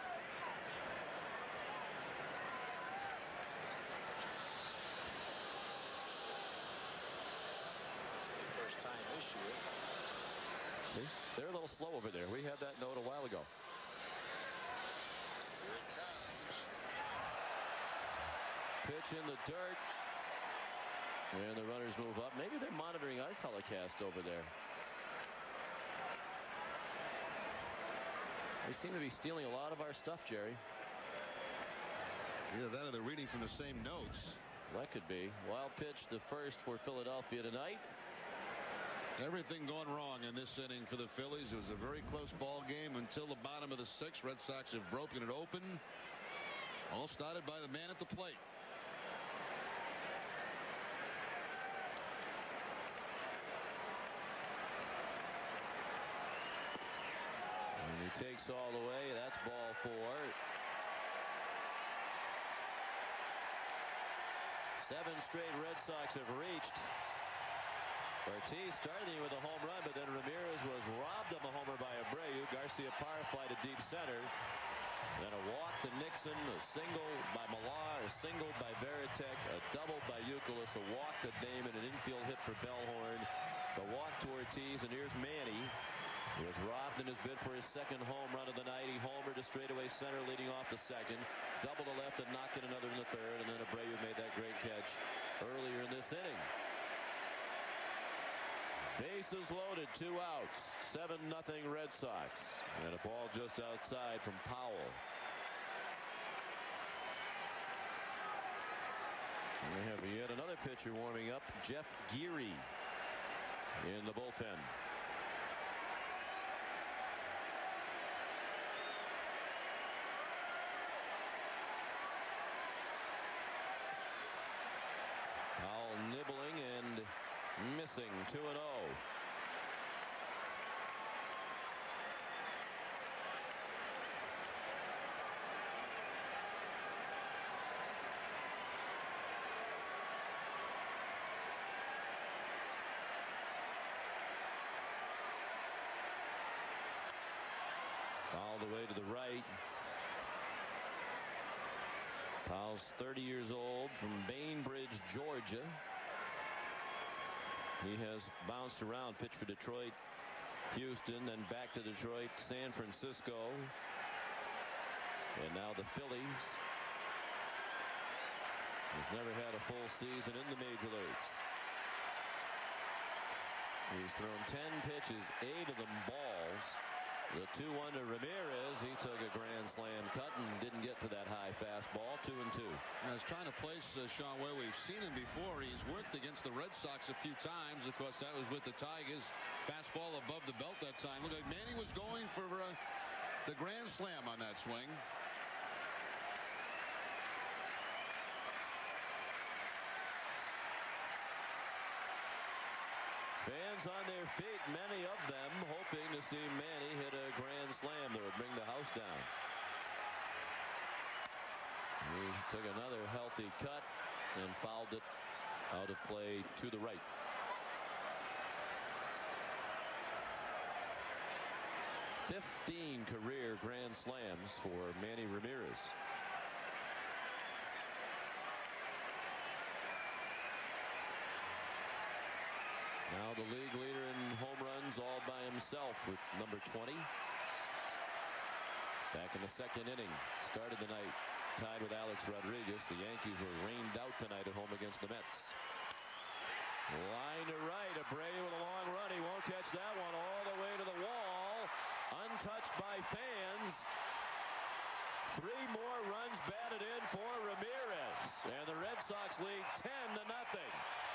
first time this year. See, they're a little slow over there. We had that note a while ago. Here it comes. Pitch in the dirt. And the runners move up. Maybe they're monitoring our telecast over there. They seem to be stealing a lot of our stuff, Jerry. Either that or they're reading from the same notes. That could be. Wild pitch, the first for Philadelphia tonight. Everything going wrong in this inning for the Phillies. It was a very close ball game until the bottom of the sixth. Red Sox have broken it open. All started by the man at the plate. Takes all the way. That's ball four. Seven straight Red Sox have reached. Ortiz started with a home run, but then Ramirez was robbed of a homer by Abreu. Garcia power fly to deep center. Then a walk to Nixon, a single by Millar, a single by Veritek, a double by Youkilis, a walk to Damon, an infield hit for Bellhorn, the walk to Ortiz, and here's Manny. He was robbed in his bid for his second home run of the night. He homered to straightaway center, leading off the second. Double to left and knocked in another in the third. And then Abreu made that great catch earlier in this inning. Bases loaded, two outs. seven nothing Red Sox. And a ball just outside from Powell. And we have yet another pitcher warming up, Jeff Geary, in the bullpen. Nibbling and missing. two and oh. All the way to the right. Powell's thirty years old, from Bainbridge, Georgia. He has bounced around, pitched for Detroit, Houston, then back to Detroit, San Francisco, and now the Phillies. He's never had a full season in the major leagues. He's thrown ten pitches, eight of them balls. The two one to Ramirez. He took a grand slam cut and didn't get to that high fastball. Two and two. I was trying to place uh, Sean where we've seen him before. He's worked against the Red Sox a few times. Of course, that was with the Tigers. Fastball above the belt that time. Look like Manny was going for uh, the grand slam on that swing. Fans on their feet, many of them hoping to see Manny hit a grand slam that would bring the house down. He took another healthy cut and fouled it out of play to the right. fifteen career grand slams for Manny Ramirez. Now the league leader in home runs all by himself with number twenty. Back in the second inning. Started the night tied with Alex Rodriguez. The Yankees were rained out tonight at home against the Mets. Line to right. Abreu with a long run. He won't catch that one. All the way to the wall. Untouched by fans. Three more runs batted in for Ramirez. And the Red Sox lead ten to nothing.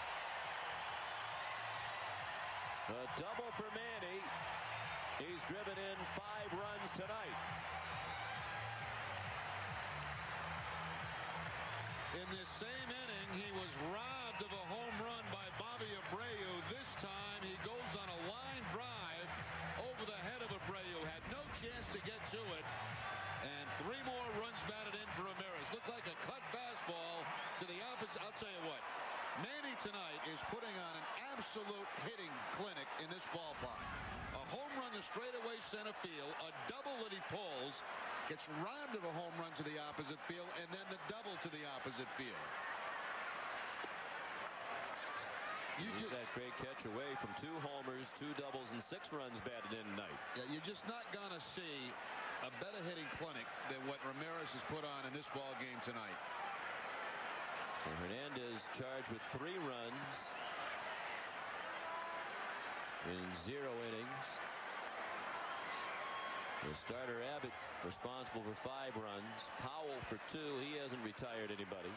A double for Manny. He's driven in five runs tonight. In this same inning, he was robbed of a home run by Bobby Abreu. This time, he goes on a line drive over the head of Abreu. Had no chance to get to it. And three more runs batted in for Ramirez. Looked like a cut fastball to the opposite. I'll tell you what. Manny tonight is putting on an absolute hitting clinic in this ballpark. A home run to straightaway center field, a double that he pulls, gets robbed of a home run to the opposite field, and then the double to the opposite field. You He's just, that great catch away from two homers, two doubles, and six runs batted in tonight. Yeah, you're just not going to see a better hitting clinic than what Ramirez has put on in this ball game tonight. So Hernandez charged with three runs in zero innings. The starter Abbott responsible for five runs. Powell for two. He hasn't retired anybody.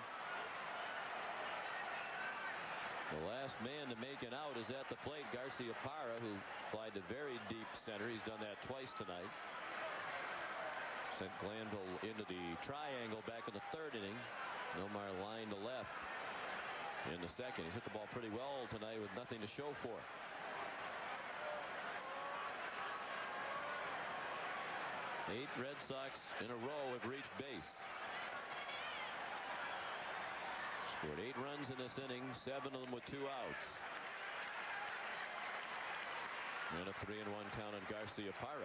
The last man to make an out is at the plate, Garcia Parra, who flied to very deep center. He's done that twice tonight. Sent Glanville into the triangle back in the third inning. Nomar line to left in the second. He's hit the ball pretty well tonight with nothing to show for it. Eight Red Sox in a row have reached base. Scored eight runs in this inning, seven of them with two outs. And a three and one count on Garcia Parra.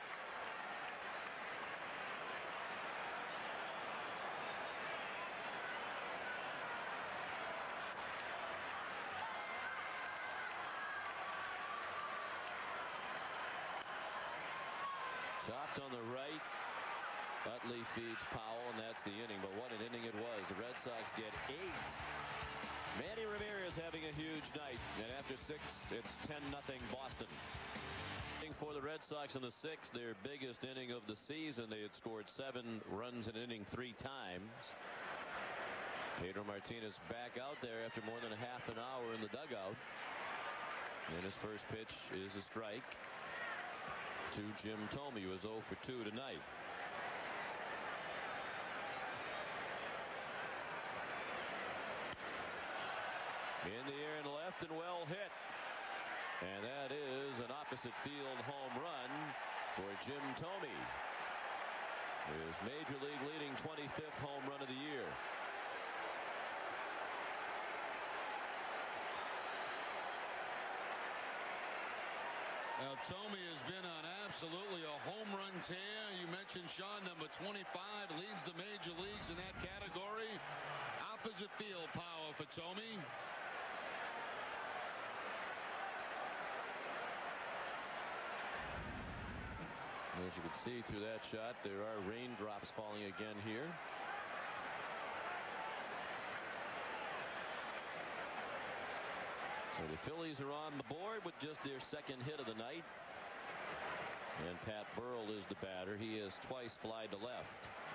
Chopped on the right. Utley feeds Powell, and that's the inning. But what an inning it was. The Red Sox get eight. Manny Ramirez having a huge night. And after six, it's ten nothing Boston. For the Red Sox in the sixth, their biggest inning of the season. They had scored seven runs in an inning three times. Pedro Martinez back out there after more than a half an hour in the dugout. And his first pitch is a strike to Jim Thome, who was oh for two tonight. In the air and left and well hit. And that is an opposite field home run for Jim Thome. His Major League leading twenty-fifth home run of the year. Now, Thome has been on absolutely a home run tear. You mentioned Sean, number twenty-five, leads the major leagues in that category. Opposite field power for Thome. As you can see through that shot, there are raindrops falling again here. So the Phillies are on the board with just their second hit of the night. And Pat Burrell is the batter. He has twice flied to left.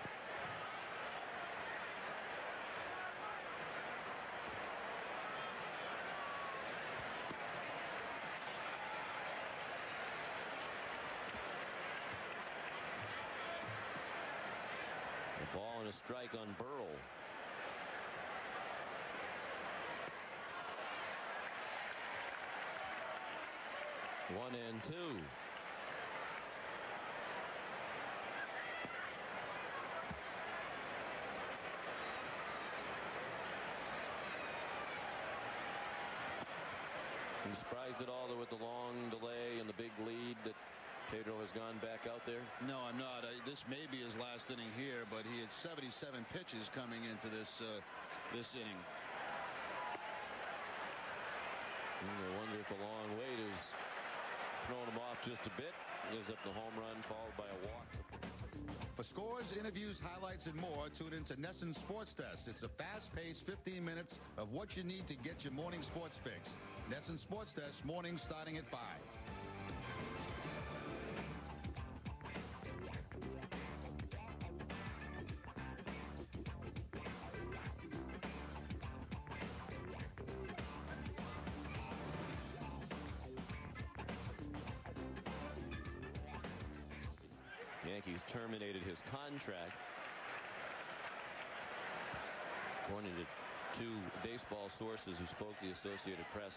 A ball and a strike on Burrell. One and two. You surprised at all with the long delay and the big lead that Pedro has gone back out there? No, I'm not. I, this may be his last inning here, but he had seventy-seven pitches coming into this uh, this inning. And I wonder if the long wait is throwing him off just a bit. Gives up the home run, followed by a walk. For scores, interviews, highlights, and more, tune into Nesson Sports Desk. It's a fast-paced fifteen minutes of what you need to get your morning sports fix. Nesson Sports Desk, morning starting at five. Yankees terminated his contract. According to two baseball sources who spoke to the Associated Press,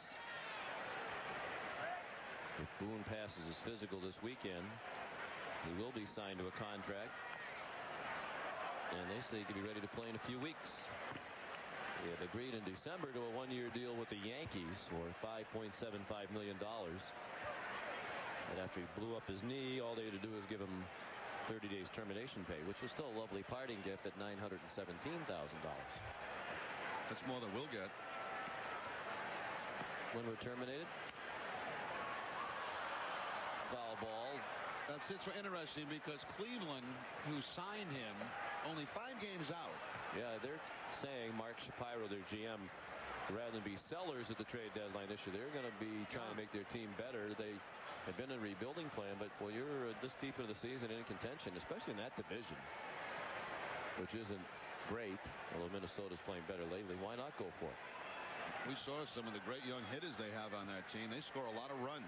if Boone passes his physical this weekend, he will be signed to a contract. And they say he could be ready to play in a few weeks. He had agreed in December to a one-year deal with the Yankees for five point seven five million dollars. And after he blew up his knee, all they had to do was give him thirty days termination pay, which was still a lovely parting gift at nine hundred seventeen thousand dollars. That's more than we'll get. When we're terminated? Foul ball. That's it's interesting because Cleveland, who signed him, only five games out. Yeah, they're saying Mark Shapiro, their G M, rather than be sellers at the trade deadline this year, they're going to be trying to make their team better. They have been in a rebuilding plan, but well, you're this deep into the season in contention, especially in that division, which isn't great. Although Minnesota's playing better lately, why not go for it? We saw some of the great young hitters they have on that team. They score a lot of runs.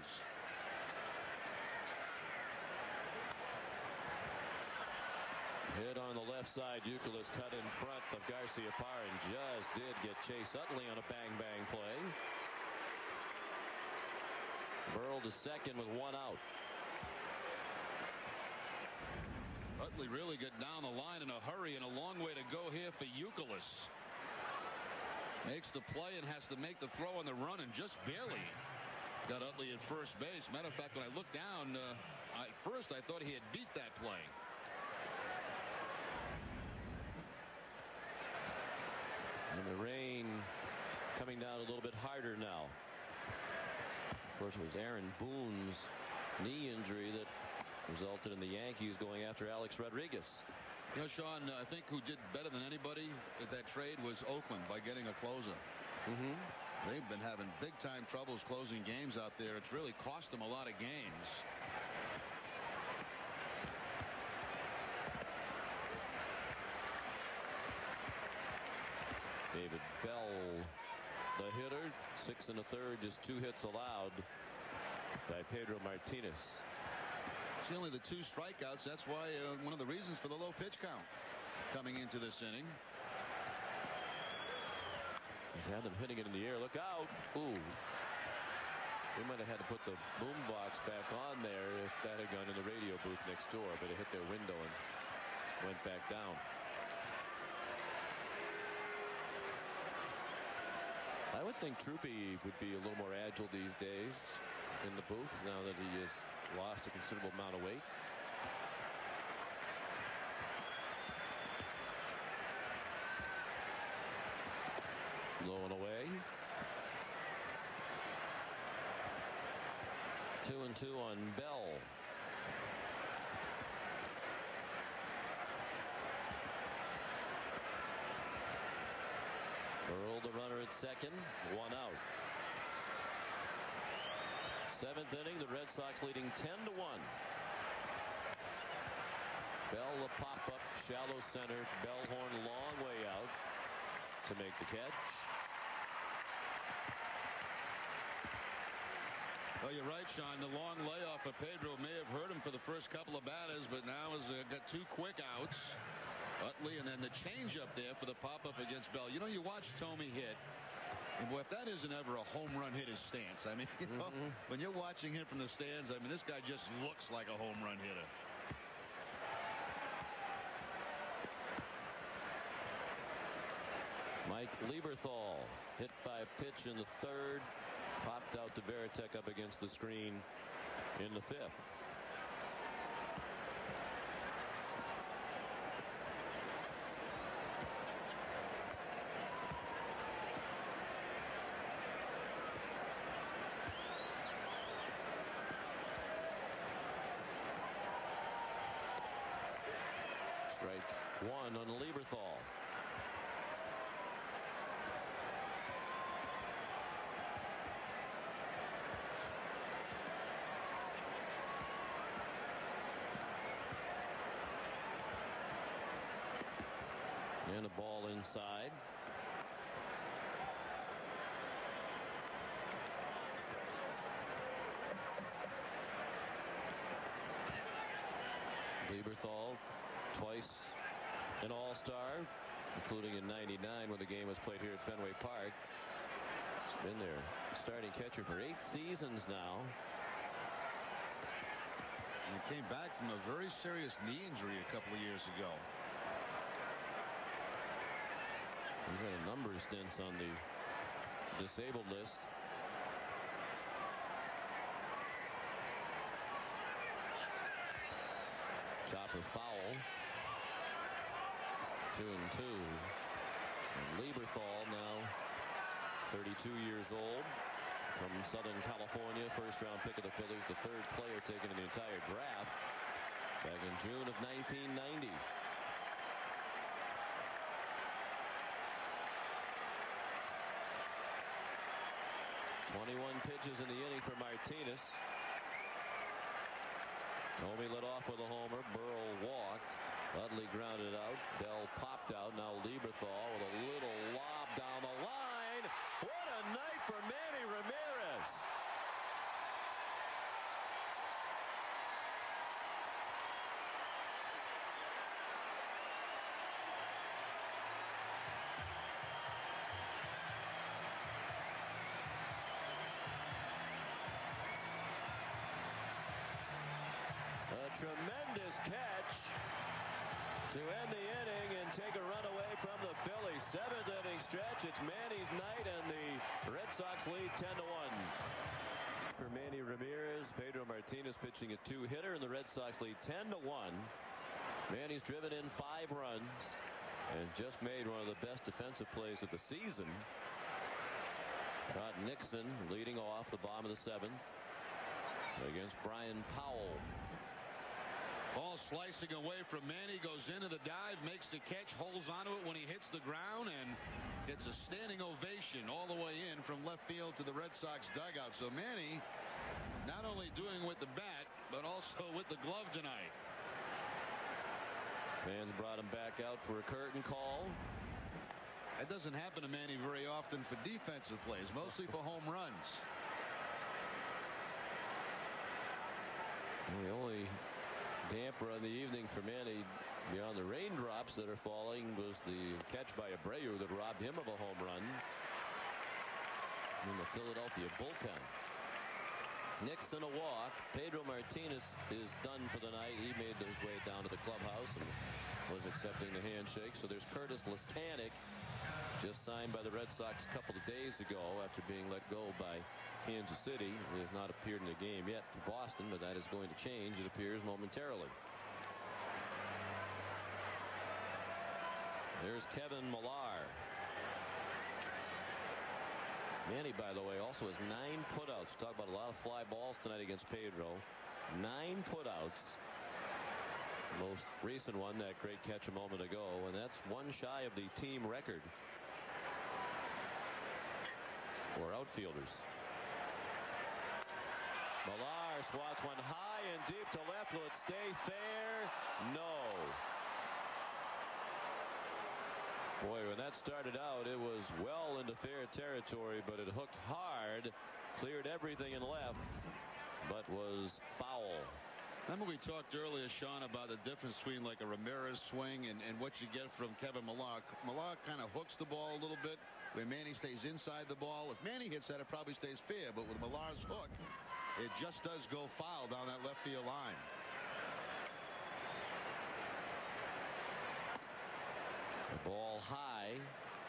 Hit on the left side. Youkilis cut in front of Garciaparra and just did get Chase Utley on a bang-bang play. Burrell to second with one out. Utley really got down the line in a hurry and a long way to go here for Youkilis. Makes the play and has to make the throw on the run and just barely got Utley at first base. Matter of fact, when I looked down, uh, at first I thought he had beat that play. And the rain coming down a little bit harder now. Of course, it was Aaron Boone's knee injury that resulted in the Yankees going after Alex Rodriguez. You know, Sean, I think who did better than anybody at that trade was Oakland by getting a closer. Mm-hmm. They've been having big-time troubles closing games out there. It's really cost them a lot of games. David Bell, the hitter, six and a third, just two hits allowed by Pedro Martinez. It's only the two strikeouts. That's why uh, one of the reasons for the low pitch count coming into this inning. He's had them hitting it in the air. Look out. Ooh. They might have had to put the boom box back on there if that had gone in the radio booth next door, but it hit their window and went back down. I would think Troopy would be a little more agile these days in the booth now that he has lost a considerable amount of weight. Low and away. Two and two on Bell. Earl, the runner at second, one out. Seventh inning, the Red Sox leading ten to one. Bell, the pop-up, shallow center. Bellhorn, long way out to make the catch. Well, you're right, Sean. The long layoff of Pedro may have hurt him for the first couple of batters, but now has uh, got two quick outs. Utley, and then the change up there for the pop-up against Bell. You know, you watch Tomey hit, and boy, if that isn't ever a home run hitter's stance. I mean, you know, mm-hmm. when you're watching him from the stands, I mean, this guy just looks like a home run hitter. Mike Lieberthal hit by a pitch in the third, popped out to Veritek up against the screen in the fifth. Strike one on Lieberthal. And a ball inside. Lieberthal, twice an all-star, including in ninety-nine when the game Martinez played here at Fenway Park. He's been there starting catcher for eight seasons now. He came back from a very serious knee injury a couple of years ago. He's had a number of stints on the disabled list. Chopper foul. Two and two. And Lieberthal, now thirty-two years old, from Southern California, first round pick of the Phillies, the third player taken in the entire draft back in June of nineteen ninety. twenty-one pitches in the inning for Martinez. Comey led off with a homer. Burrell walked. Utley grounded out. Bell popped out. Now Lieberthal with a little lob down the line. What a night for Manny Ramirez. Tremendous catch to end the inning and take a run away from the Phillies. Seventh inning stretch. It's Manny's night, and the Red Sox lead ten to one. For Manny Ramirez, Pedro Martinez pitching a two-hitter, and the Red Sox lead ten to one. Manny's driven in five runs and just made one of the best defensive plays of the season. Trot Nixon leading off the bottom of the seventh against Brian Powell. Ball slicing away from Manny, goes into the dive, makes the catch, holds onto it when he hits the ground, and gets a standing ovation all the way in from left field to the Red Sox dugout. So Manny not only doing with the bat, but also with the glove tonight. Fans brought him back out for a curtain call. That doesn't happen to Manny very often for defensive plays, mostly for home runs. The only damper on the evening for Manny, beyond the raindrops that are falling, was the catch by Abreu that robbed him of a home run in the Philadelphia bullpen. Nixon a walk. Pedro Martinez is done for the night. He made his way down to the clubhouse and was accepting the handshake. So there's Curtis Lestanek, just signed by the Red Sox a couple of days ago after being let go by Kansas City. He has not appeared in the game yet for Boston, but that is going to change, it appears, momentarily. There's Kevin Millar. Manny, by the way, also has nine putouts. Talk about a lot of fly balls tonight against Pedro. Nine putouts. Most recent one, that great catch a moment ago, and that's one shy of the team record for outfielders. Millar swats one high and deep to left. Will it stay fair? No. Boy, when that started out, it was well into fair territory, but it hooked hard, cleared everything and left, but was foul. Remember we talked earlier, Sean, about the difference between like a Ramirez swing and, and what you get from Kevin Millar. Millar kind of hooks the ball a little bit, where Manny stays inside the ball. If Manny hits that, it probably stays fair, but with Millar's hook, it just does go foul down that left field line. The ball high.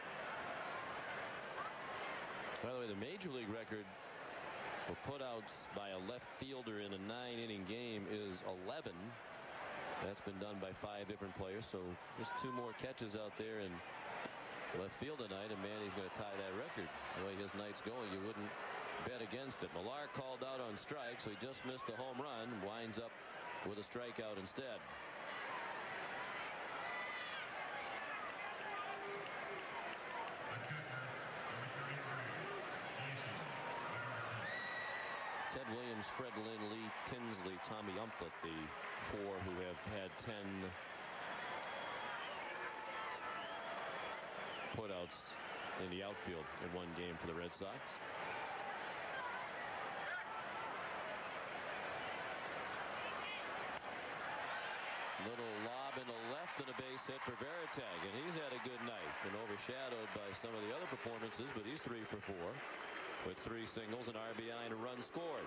By the way, the major league record for putouts by a left fielder in a nine-inning game is eleven. That's been done by five different players, so just two more catches out there in left field tonight, and Manny's going to tie that record. The way his night's going, you wouldn't bet against it. Millar called out on strike, so he just missed a home run, winds up with a strikeout instead. Ted Williams, Fred Lynn, Lee Tinsley, Tommy Umflett, the four who have had ten putouts in the outfield in one game for the Red Sox. Little lob into left, left and a base hit for Varitek, and he's had a good night. Been overshadowed by some of the other performances, but he's three for four with three singles, an R B I, and a run scored.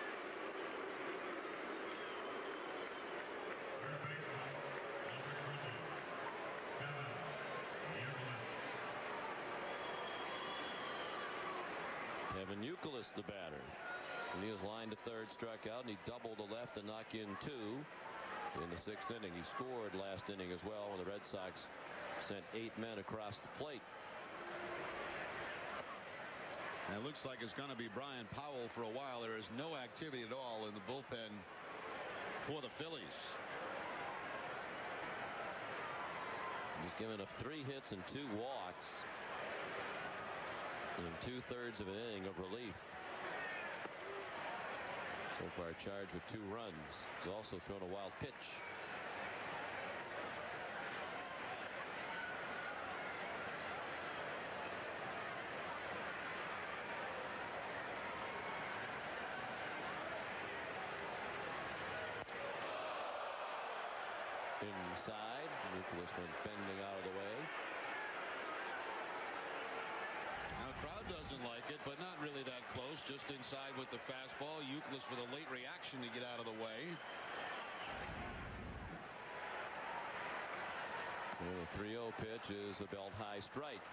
Kevin Youkilis, the batter. And he was lined to third, struck out, and he doubled the left to knock in two in the sixth inning. He scored last inning as well when the Red Sox sent eight men across the plate. And it looks like it's going to be Brian Powell for a while. There is no activity at all in the bullpen for the Phillies. He's given up three hits and two walks in two-thirds of an inning of relief. So far charged with two runs. He's also thrown a wild pitch. Inside, Youkilis went bending out of the way. Now, the crowd doesn't like it, but not really that close. Just inside with the fastball. Youkilis with a late reaction to get out of the way. And the three oh pitch is a belt high strike.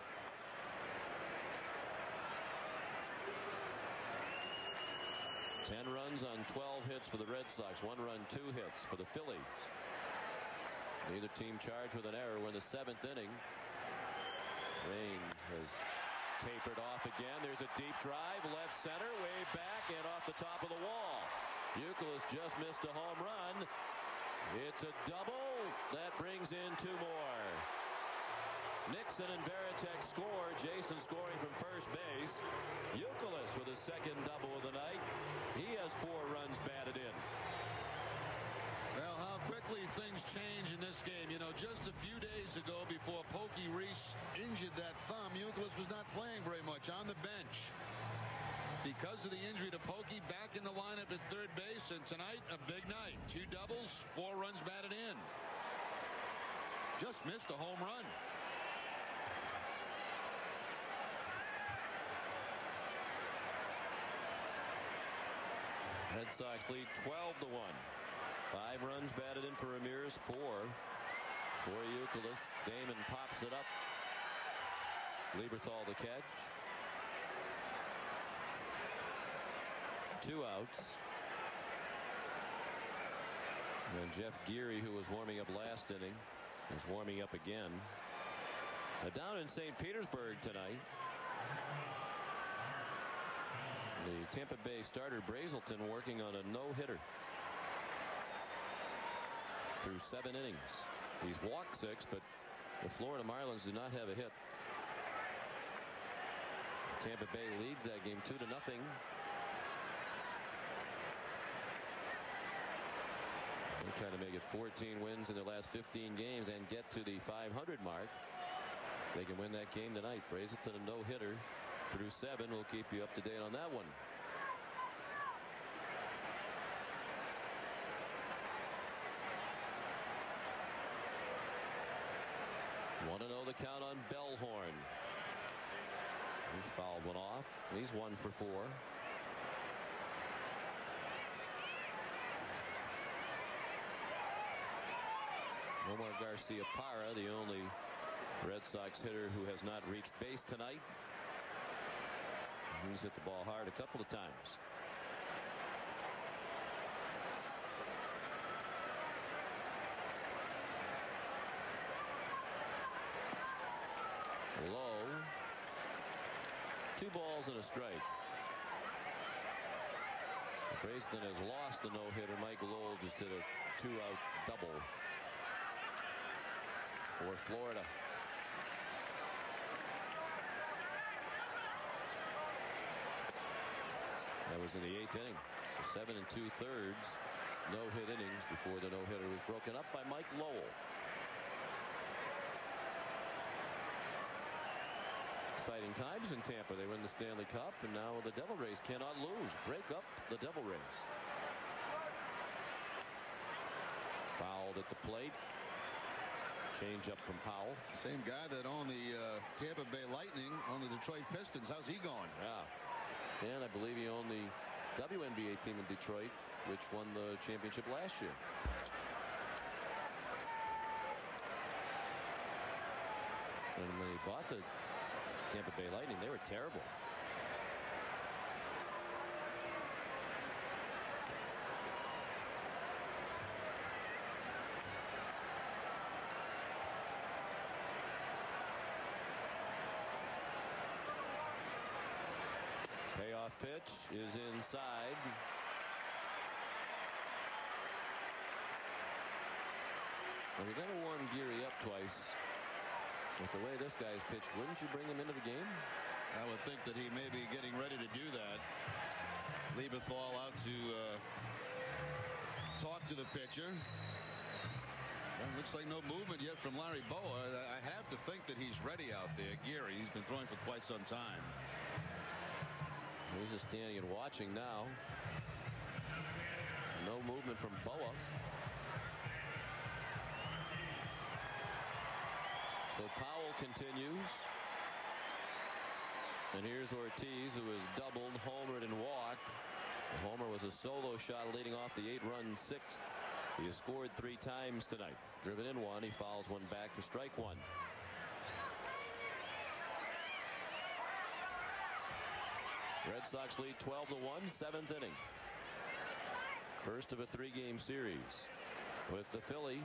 Ten runs on twelve hits for the Red Sox. One run, two hits for the Phillies. Neither team charged with an error. We're in the seventh inning. Rain has tapered off again. There's a deep drive, left center, way back, and off the top of the wall. Youkilis just missed a home run. It's a double. That brings in two more. Nixon and Varitek score. Jason scoring from first base. Youkilis with his second double of the night. He has four runs batted in. Well, how quickly things change in this game. You know, just a few days ago, before Pokey Reese injured that thumb, Youkilis was not playing very much on the bench. Because of the injury to Pokey, back in the lineup at third base, and tonight, a big night. Two doubles, four runs batted in. Just missed a home run. Red Sox lead twelve to one. Five runs batted in for Ramirez, four for Youkilis. Damon pops it up. Lieberthal the catch. Two outs. And Jeff Geary, who was warming up last inning, is warming up again. Uh, down in Saint Petersburg tonight, the Tampa Bay starter Brazelton working on a no-hitter through seven innings. He's walked six, but the Florida Marlins do not have a hit. Tampa Bay leads that game two to nothing. They're trying to make it fourteen wins in their last fifteen games and get to the five hundred mark. They can win that game tonight. Brazelton a no-hitter through seven. We'll keep you up to date on that one. one and oh the count on Bellhorn. He fouled one off. He's one for four. Omar Garcia-Parra, the only Red Sox hitter who has not reached base tonight. He's hit the ball hard a couple of times. Low. Two balls and a strike. Brazelton has lost the no-hitter. Mike Lowell just did a two-out double for Florida. That was in the eighth inning. So seven and two-thirds no-hit innings before the no-hitter was broken up by Mike Lowell. Exciting times in Tampa. They win the Stanley Cup, and now the Devil Rays cannot lose. Break up the Devil Rays. Fouled at the plate. Change up from Powell. Same guy that owned the uh, Tampa Bay Lightning on the Detroit Pistons. How's he going? Yeah. And I believe he owned the W N B A team in Detroit, which won the championship last year. And when he bought the Tampa Bay Lightning, they were terrible. Payoff pitch is inside. Well, you're going to warm Geary up twice. With the way this guy's pitched, wouldn't you bring him into the game? I would think that he may be getting ready to do that. Lieberthal out to uh, talk to the pitcher. Well, looks like no movement yet from Larry Boa. I have to think that he's ready out there. Geary, he's been throwing for quite some time. He's just standing and watching now. No movement from Boa. So Powell continues. And here's Ortiz, who has doubled, homered, and walked. The homer was a solo shot leading off the eight-run sixth. He has scored three times tonight. Driven in one. He fouls one back for strike one. Red Sox lead twelve to one, seventh inning. First of a three-game series with the Phillies.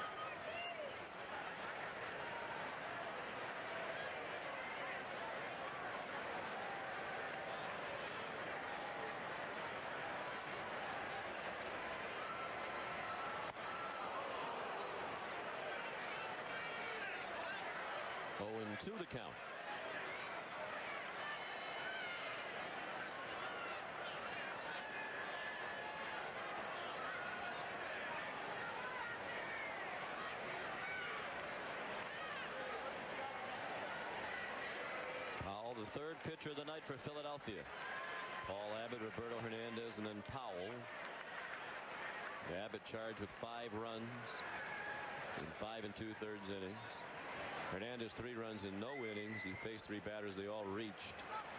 oh and two to count. Powell, the third pitcher of the night for Philadelphia. Paul Abbott, Roberto Hernandez, and then Powell. Abbott charged with five runs in five and two-thirds innings. Hernandez three runs in no innings. He faced three batters. They all reached.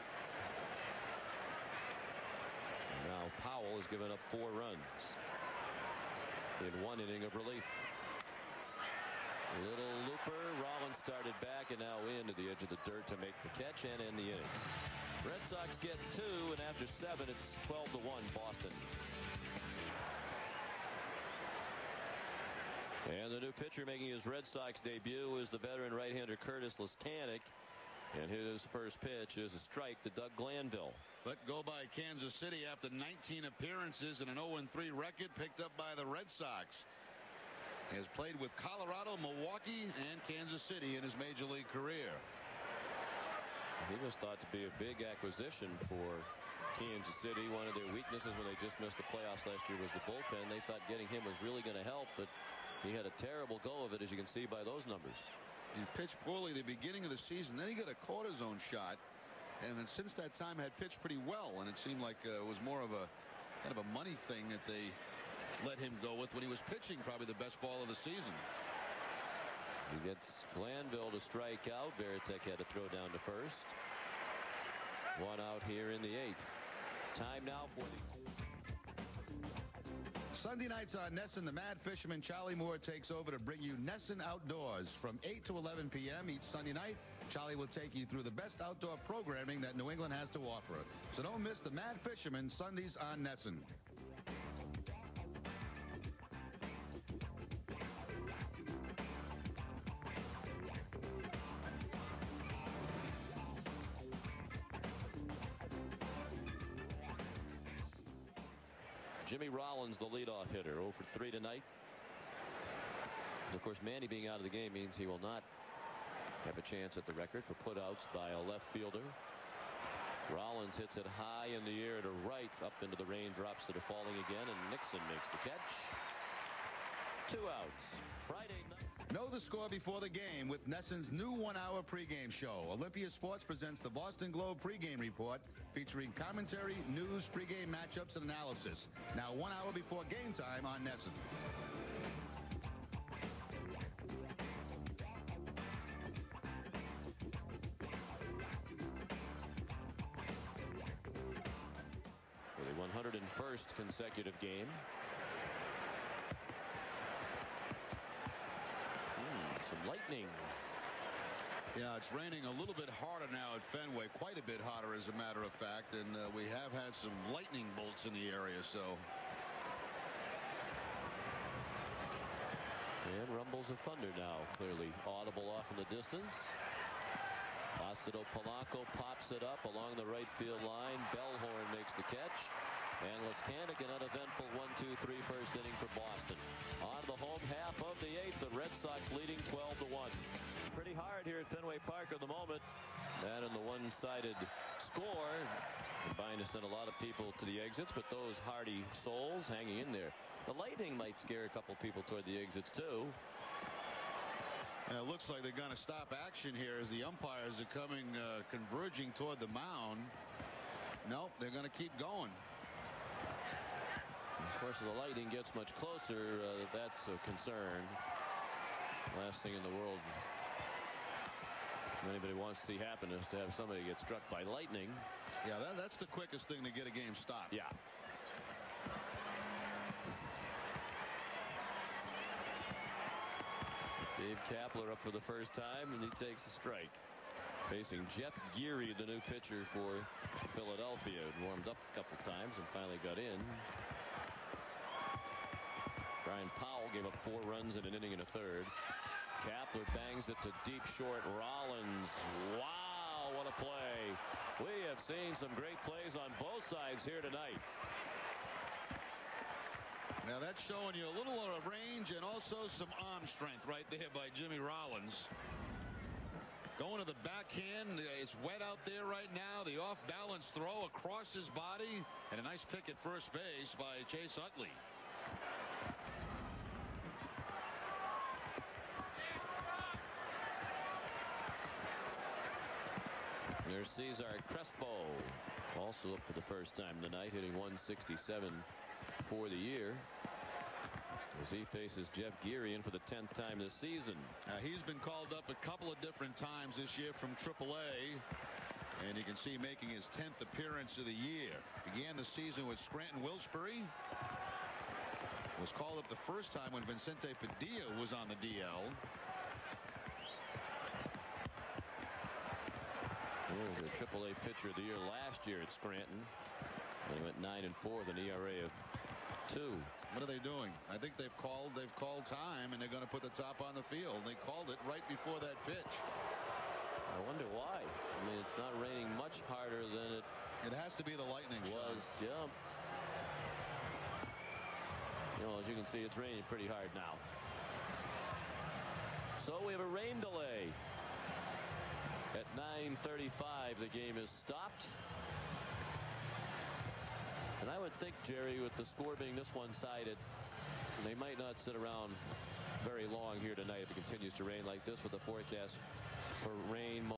Now Powell has given up four runs in one inning of relief. Little looper. Rollins started back and now into the edge of the dirt to make the catch and end the inning. Red Sox get two, and after seven, it's twelve to one Boston. And the new pitcher making his Red Sox debut is the veteran right-hander Curtis Lestanek. And his first pitch is a strike to Doug Glanville. Let go by Kansas City after nineteen appearances and an oh and three record, picked up by the Red Sox. Has played with Colorado, Milwaukee, and Kansas City in his major league career. He was thought to be a big acquisition for Kansas City. One of their weaknesses when they just missed the playoffs last year was the bullpen. They thought getting him was really going to help, but he had a terrible go of it, as you can see by those numbers. He pitched poorly the beginning of the season. Then he got a cortisone shot, and then since that time had pitched pretty well. And it seemed like uh, it was more of a kind of a money thing that they let him go with when he was pitching probably the best ball of the season. He gets Glanville to strike out. Varitek had to throw down to first. One out here in the eighth. Time now for the Sunday nights on Nesson. The Mad Fisherman Charlie Moore takes over to bring you Nesson Outdoors from eight to eleven p m each Sunday night. Charlie will take you through the best outdoor programming that New England has to offer. So don't miss the Mad Fisherman Sundays on Nesson. Jimmy Rollins, the leadoff hitter, oh for three tonight. And of course, Manny being out of the game means he will not have a chance at the record for putouts by a left fielder. Rollins hits it high in the air to right, up into the raindrops that are falling again, and Nixon makes the catch. Two outs. Friday night. Know the score before the game with Nesson's new one-hour pregame show. Olympia Sports presents the Boston Globe pregame report featuring commentary, news, pregame matchups, and analysis. Now one hour before game time on Nesson. first consecutive game. Hmm, some lightning. Yeah, it's raining a little bit harder now at Fenway, quite a bit hotter as a matter of fact, and uh, we have had some lightning bolts in the area, so. And rumbles of thunder now, clearly audible off in the distance. Placido Polanco pops it up along the right field line. Bellhorn makes the catch. And Leskanic, an uneventful one two three first inning for Boston. On the home half of the eighth, the Red Sox leading twelve to one. Pretty hard here at Fenway Park at the moment. And in the one-sided score, combined to send a lot of people to the exits, but those hardy souls hanging in there. The lightning might scare a couple people toward the exits too. And it looks like they're going to stop action here as the umpires are coming, uh, converging toward the mound. Nope, they're going to keep going. Of course, if the lightning gets much closer, uh, that's a concern. Last thing in the world anybody wants to see happen is to have somebody get struck by lightning. Yeah, that, that's the quickest thing to get a game stopped. Yeah. Dave Kapler up for the first time, and he takes a strike. Facing Jeff Geary, the new pitcher for Philadelphia. Warmed up a couple times and finally got in. Brian Powell gave up four runs in an inning and a third. Kapler bangs it to deep short. Rollins. Wow, what a play. We have seen some great plays on both sides here tonight. Now that's showing you a little of range and also some arm strength right there by Jimmy Rollins. Going to the backhand. It's wet out there right now. The off-balance throw across his body. And a nice pick at first base by Chase Utley. There's Cesar Crespo, also up for the first time tonight, hitting one sixty-seven for the year, as he faces Jeff Geary in for the tenth time this season. Uh, he's been called up a couple of different times this year from triple A, and you can see making his tenth appearance of the year. Began the season with Scranton Wilkes-Barre. Was called up the first time when Vicente Padilla was on the D L. He was a triple A pitcher of the year last year at Scranton. And he went nine and four with an E R A of two. What are they doing? I think they've called they've called time, and they're going to put the top on the field. They called it right before that pitch. I wonder why. I mean, it's not raining much harder than it. It has to be the lightning was. Sean. Yeah. You know, as you can see, it's raining pretty hard now. So we have a rain delay. At nine thirty-five, the game is stopped. And I would think, Jerry, with the score being this one-sided, they might not sit around very long here tonight if it continues to rain like this with the forecast for rain.